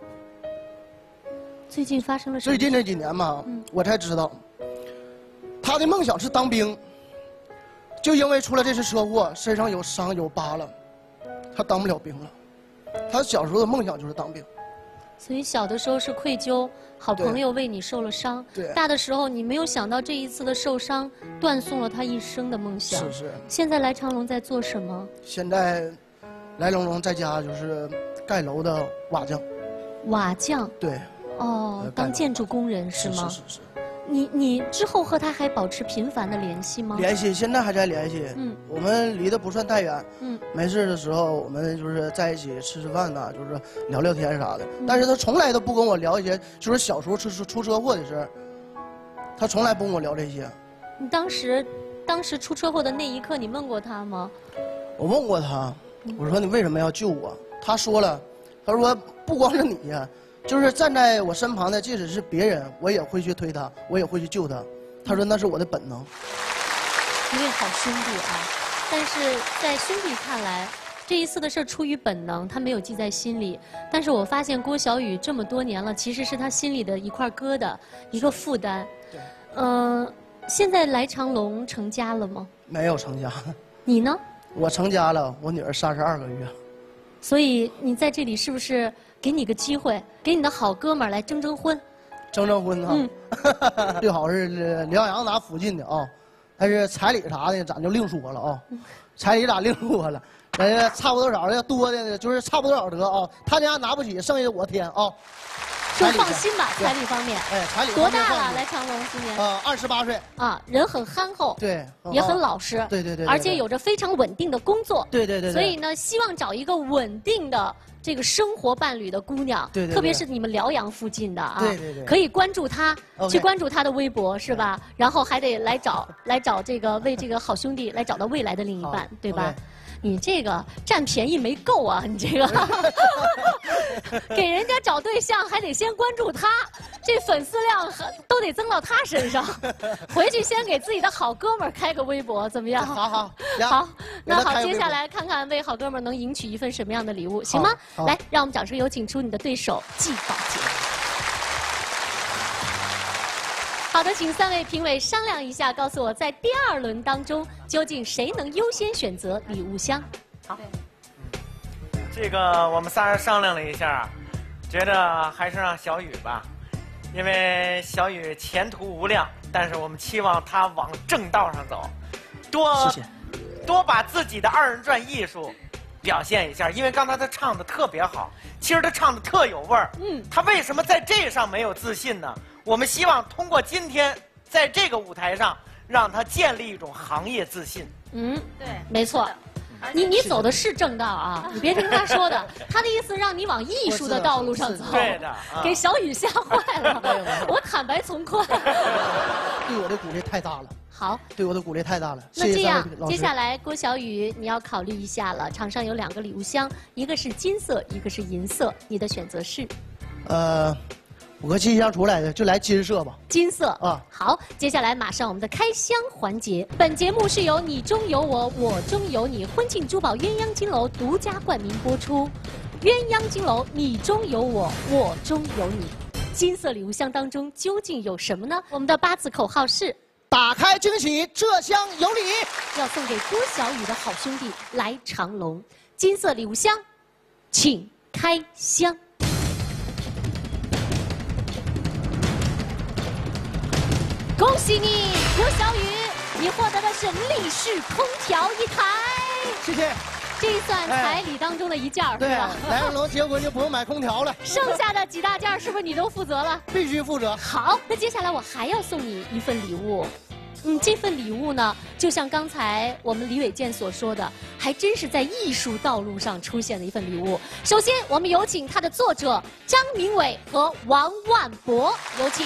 最近发生了什么？ 最近这几年嘛，嗯、我才知道，他的梦想是当兵。就因为出了这次车祸，身上有伤有疤了，他当不了兵了。他小时候的梦想就是当兵。 所以小的时候是愧疚，好朋友为你受了伤。对。大的时候你没有想到这一次的受伤，断送了他一生的梦想。 是是。 现在来长龙在做什么？ 现在，来长龙在家就是盖楼的瓦匠。 瓦匠。 对。 哦，当建筑工人是吗？ 是是是。 你你之后和他还保持频繁的联系吗？ 联系，现在还在联系。嗯，我们离得不算太远。嗯，没事的时候我们就是在一起吃吃饭呐，就是聊聊天啥的。嗯、但是他从来都不跟我聊一些，就是小时候出出车祸的事儿。他从来不跟我聊这些。 你当时，当时出车祸的那一刻，你问过他吗？ 我问过他，我说你为什么要救我？他说了，他说不光是你呀。就是站在我身旁的，即使是别人，我也会去推他，我也会去救他。他说那是我的本能。 一位好兄弟啊，但是在兄弟看来，这一次的事出于本能，他没有记在心里。但是我发现郭晓宇这么多年了，其实是他心里的一块疙瘩，一个负担。对。嗯、呃，现在来长龙成家了吗？ 没有成家。 你呢？ 我成家了，我女儿三十二个月。 所以你在这里是不是？给你个机会，给你的好哥们儿来征征婚， 征征婚啊！嗯，最好是辽阳那附近的啊，但是彩礼啥的咱就另说了啊，彩礼咋另说了？ 呃，差不多少的多的呢，就是差不多少得啊。他家拿不起，剩下的我添啊。 就放心吧，彩礼方面。 哎，彩礼多大了？来长隆今年？ 呃，二十八岁。 啊，人很憨厚， 对， 也很老实， 对对对， 而且有着非常稳定的工作， 对对对。 所以呢，希望找一个稳定的这个生活伴侣的姑娘， 对对， 特别是你们辽阳附近的啊， 对对对， 可以关注她，去关注她的微博是吧？然后还得来找来找这个为这个好兄弟来找到未来的另一半，对吧？你这个占便宜没够啊！你这个给人家找对象还得先关注他，这粉丝量都得增到他身上。回去先给自己的好哥们儿开个微博，怎么样？ 好好好，那好，接下来看看为好哥们儿能赢取一份什么样的礼物，行吗？来，让我们掌声有请出你的对手季宝杰。好的，请三位评委商量一下，告诉我在第二轮当中究竟谁能优先选择礼物箱？好， 这个我们仨人商量了一下，觉得还是让小雨吧，因为小雨前途无量，但是我们期望他往正道上走，多谢谢多把自己的二人转艺术表现一下，因为刚才他唱的特别好，其实他唱的特有味儿。嗯，他为什么在这上没有自信呢？我们希望通过今天在这个舞台上，让他建立一种行业自信。 嗯，对，没错。你你走的是正道啊！你别听他说的，他的意思让你往艺术的道路上走。 对的， 给小雨吓坏了。我坦白从宽。 对我的鼓励太大了。 好， 对我的鼓励太大了。 那这样，接下来郭小雨你要考虑一下了。场上有两个礼物箱，一个是金色，一个是银色，你的选择是？ 呃。我和金箱出来的就来金色吧。 金色啊，好，接下来马上我们的开箱环节。本节目是由你中有我，我中有你婚庆珠宝鸳鸯金楼独家冠名播出。鸳鸯金楼，你中有我，我中有你。金色礼物箱当中究竟有什么呢？我们的八字口号是： 打开惊喜，这箱有礼。 要送给郭小雨的好兄弟来长隆。金色礼物箱，请开箱。恭喜你，郭小雨，你获得的是立式空调一台。 谢谢。 这算彩礼当中的一件儿， 对吧？ 来长隆结婚就不用买空调了。 剩下的几大件是不是你都负责了？ 必须负责。 好，那接下来我还要送你一份礼物。嗯，这份礼物呢，就像刚才我们李伟健所说的，还真是在艺术道路上出现的一份礼物。首先，我们有请它的作者张明伟和王万博，有请。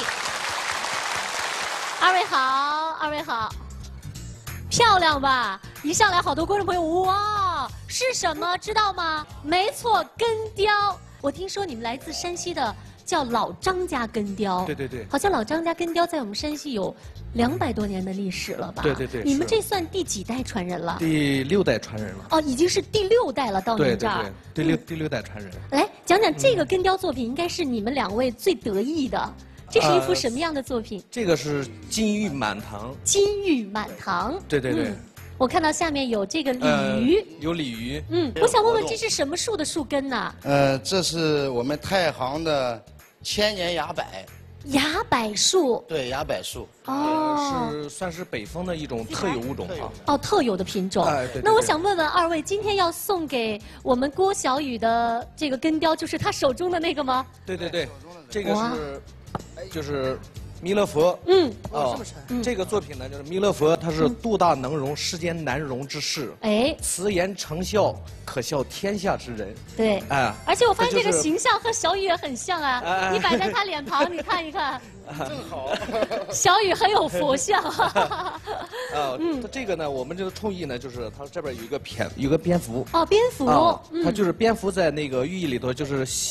二位好，二位好，漂亮吧？一上来好多观众朋友，哇，是什么知道吗？没错，根雕。我听说你们来自山西的，叫老张家根雕。 对对对。 好像老张家根雕在我们山西有两百多年的历史了吧？ 对对对。 你们这算第几代传人了？ 第六代传人了。 哦，已经是第六代了，到您这儿。 对对对，第六、嗯、第六代传人。 来讲讲这个根雕作品，应该是你们两位最得意的。这是一幅什么样的作品？ 呃、这个是金玉满堂。 金玉满堂。 对对对、嗯。 我看到下面有这个鲤鱼。 呃、有鲤鱼。 嗯，我想问问，这是什么树的树根呢？ 呃，这是我们太行的千年崖柏。 崖柏树。 对，崖柏树。 哦。 是算是北方的一种特有物种啊。 哦，特有的品种。 哎，对对对。 那我想问问二位，今天要送给我们郭小雨的这个根雕，就是他手中的那个吗？ 对对对，这个是。就是弥勒佛， 嗯， 哦，嗯、这个作品呢，就是弥勒佛，他是度大能容世间难容之事， 哎， 慈颜成笑，可笑天下之人。 对， 哎， 而且我发现这个形象和小雨也很像啊，哎、你摆在他脸庞，你看一看， 正好， 小雨很有佛像。 啊，嗯，这个呢，我们这个创意呢，就是它这边有一个蝙，有个蝙蝠。 哦，蝙蝠， 啊、嗯，它就是蝙蝠在那个寓意里头就是。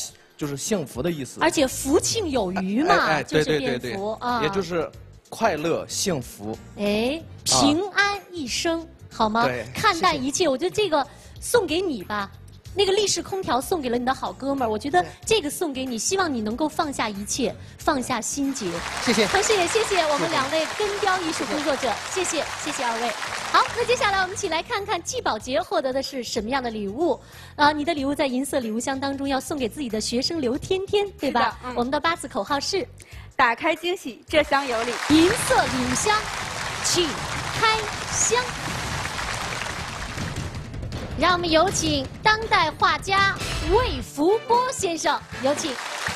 就是幸福的意思， 而且福庆有余嘛， 哎哎、 就是蝙蝠啊，也就是快乐幸福， 哎，平安一生，啊、好吗？看淡一切，我觉得这个送给你吧。那个立式空调送给了你的好哥们儿，我觉得这个送给你，希望你能够放下一切，放下心结。 谢谢。 同时也谢谢我们两位根雕艺术工作者，谢谢谢谢二位。好，那接下来我们一起来看看季宝杰获得的是什么样的礼物。呃，你的礼物在银色礼物箱当中，要送给自己的学生刘天天，对吧？嗯、我们的八字口号是： 打开惊喜，这箱有礼。 银色礼物箱，请开箱。 让我们有请当代画家魏福波先生，有请。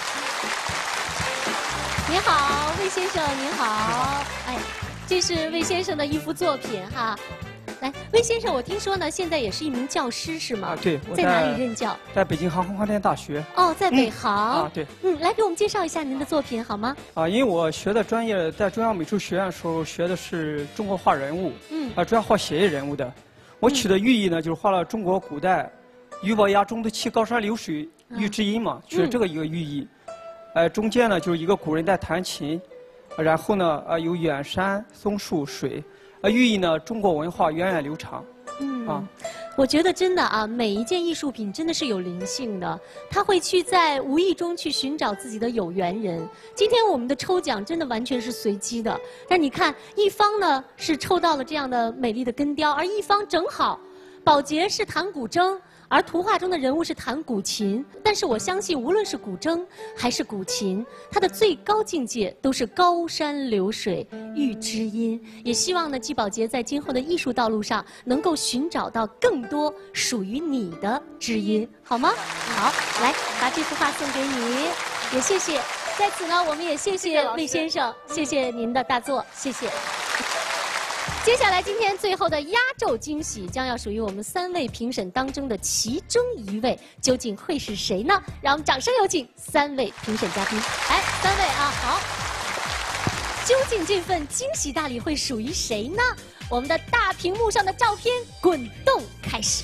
您好，魏先生，您好。哎，这是魏先生的一幅作品哈。来，魏先生，我听说呢，现在也是一名教师是吗？ 啊，对。我在哪里任教？ 在北京航空航天大学。 哦，在北航。 啊，对。 嗯，来给我们介绍一下您的作品好吗？ 啊，因为我学的专业在中央美术学院的时候学的是中国画人物，嗯，啊，主要画写意人物的。我取的寓意呢，就是画了中国古代俞伯牙中的气高山流水遇知音嘛，取了这个一个寓意。呃，中间呢就是一个古人在弹琴，然后呢，呃，有远山、松树、水。呃，寓意呢，中国文化源远流长。 嗯，啊，我觉得真的啊，每一件艺术品真的是有灵性的，他会去在无意中去寻找自己的有缘人。今天我们的抽奖真的完全是随机的，但你看，一方呢是抽到了这样的美丽的根雕，而一方正好，宝洁是弹古筝。而图画中的人物是弹古琴，但是我相信，无论是古筝还是古琴，它的最高境界都是高山流水遇知音。也希望呢，季宝洁在今后的艺术道路上能够寻找到更多属于你的知音，好吗？好，来把这幅画送给你，也谢谢。在此呢，我们也谢谢魏先生，谢谢您的大作，谢谢。接下来，今天最后的压轴惊喜将要属于我们三位评审当中的其中一位，究竟会是谁呢？让我们掌声有请三位评审嘉宾。来，三位啊，好，究竟这份惊喜大礼会属于谁呢？我们的大屏幕上的照片滚动开始，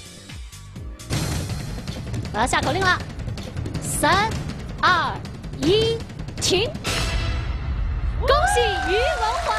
我要下口令了，三、二、一，停！恭喜于文华。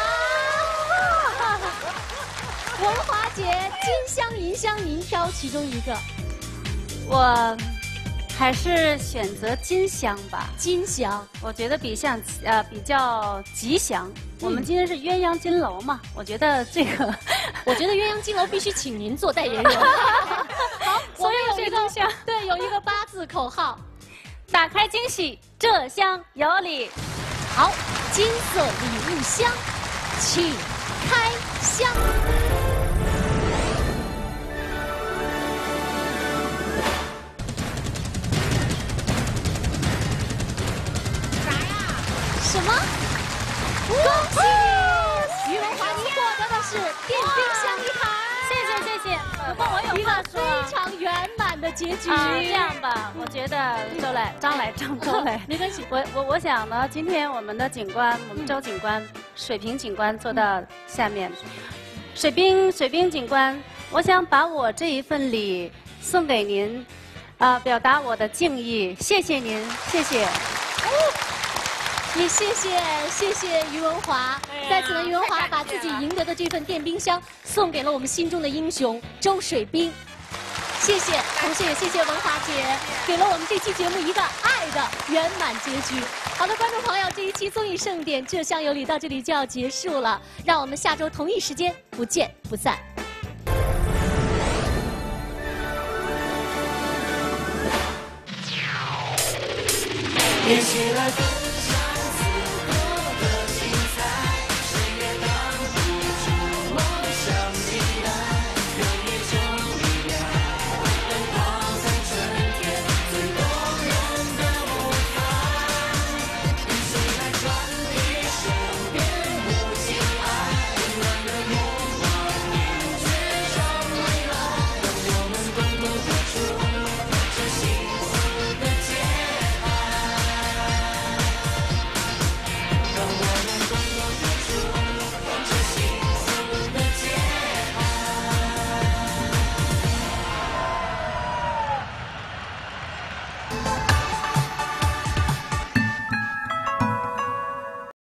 文华姐，金香、银香，您挑其中一个。 我还是选择金香吧。 金香， 我觉得比像呃比较吉祥。嗯、我们今天是鸳鸯金楼嘛，我觉得这个， 我觉得鸳鸯金楼必须请您做代言人。好，我们有一个对，有一个八字口号： 打开惊喜，这箱有礼。 好，金色礼物箱，请开箱。什么？恭喜你，于文华，您获得的是电冰箱一台。 谢谢谢谢，不过我有一个非常圆满的结局。 啊，这样吧，我觉得周来张来张周来没关系。 我我我想呢，今天我们的警官，我们周警官，水平警官坐到下面，水兵水兵警官，我想把我这一份礼送给您，啊，表达我的敬意，谢谢您，谢谢。 也谢谢谢谢于文华，在此呢，于文华把自己赢得的这份电冰箱送给了我们心中的英雄周水兵，谢谢，同时也谢谢文华姐，给了我们这期节目一个爱的圆满结局。好的，观众朋友，这一期综艺盛典这厢有礼到这里就要结束了，让我们下周同一时间不见不散。 一起来。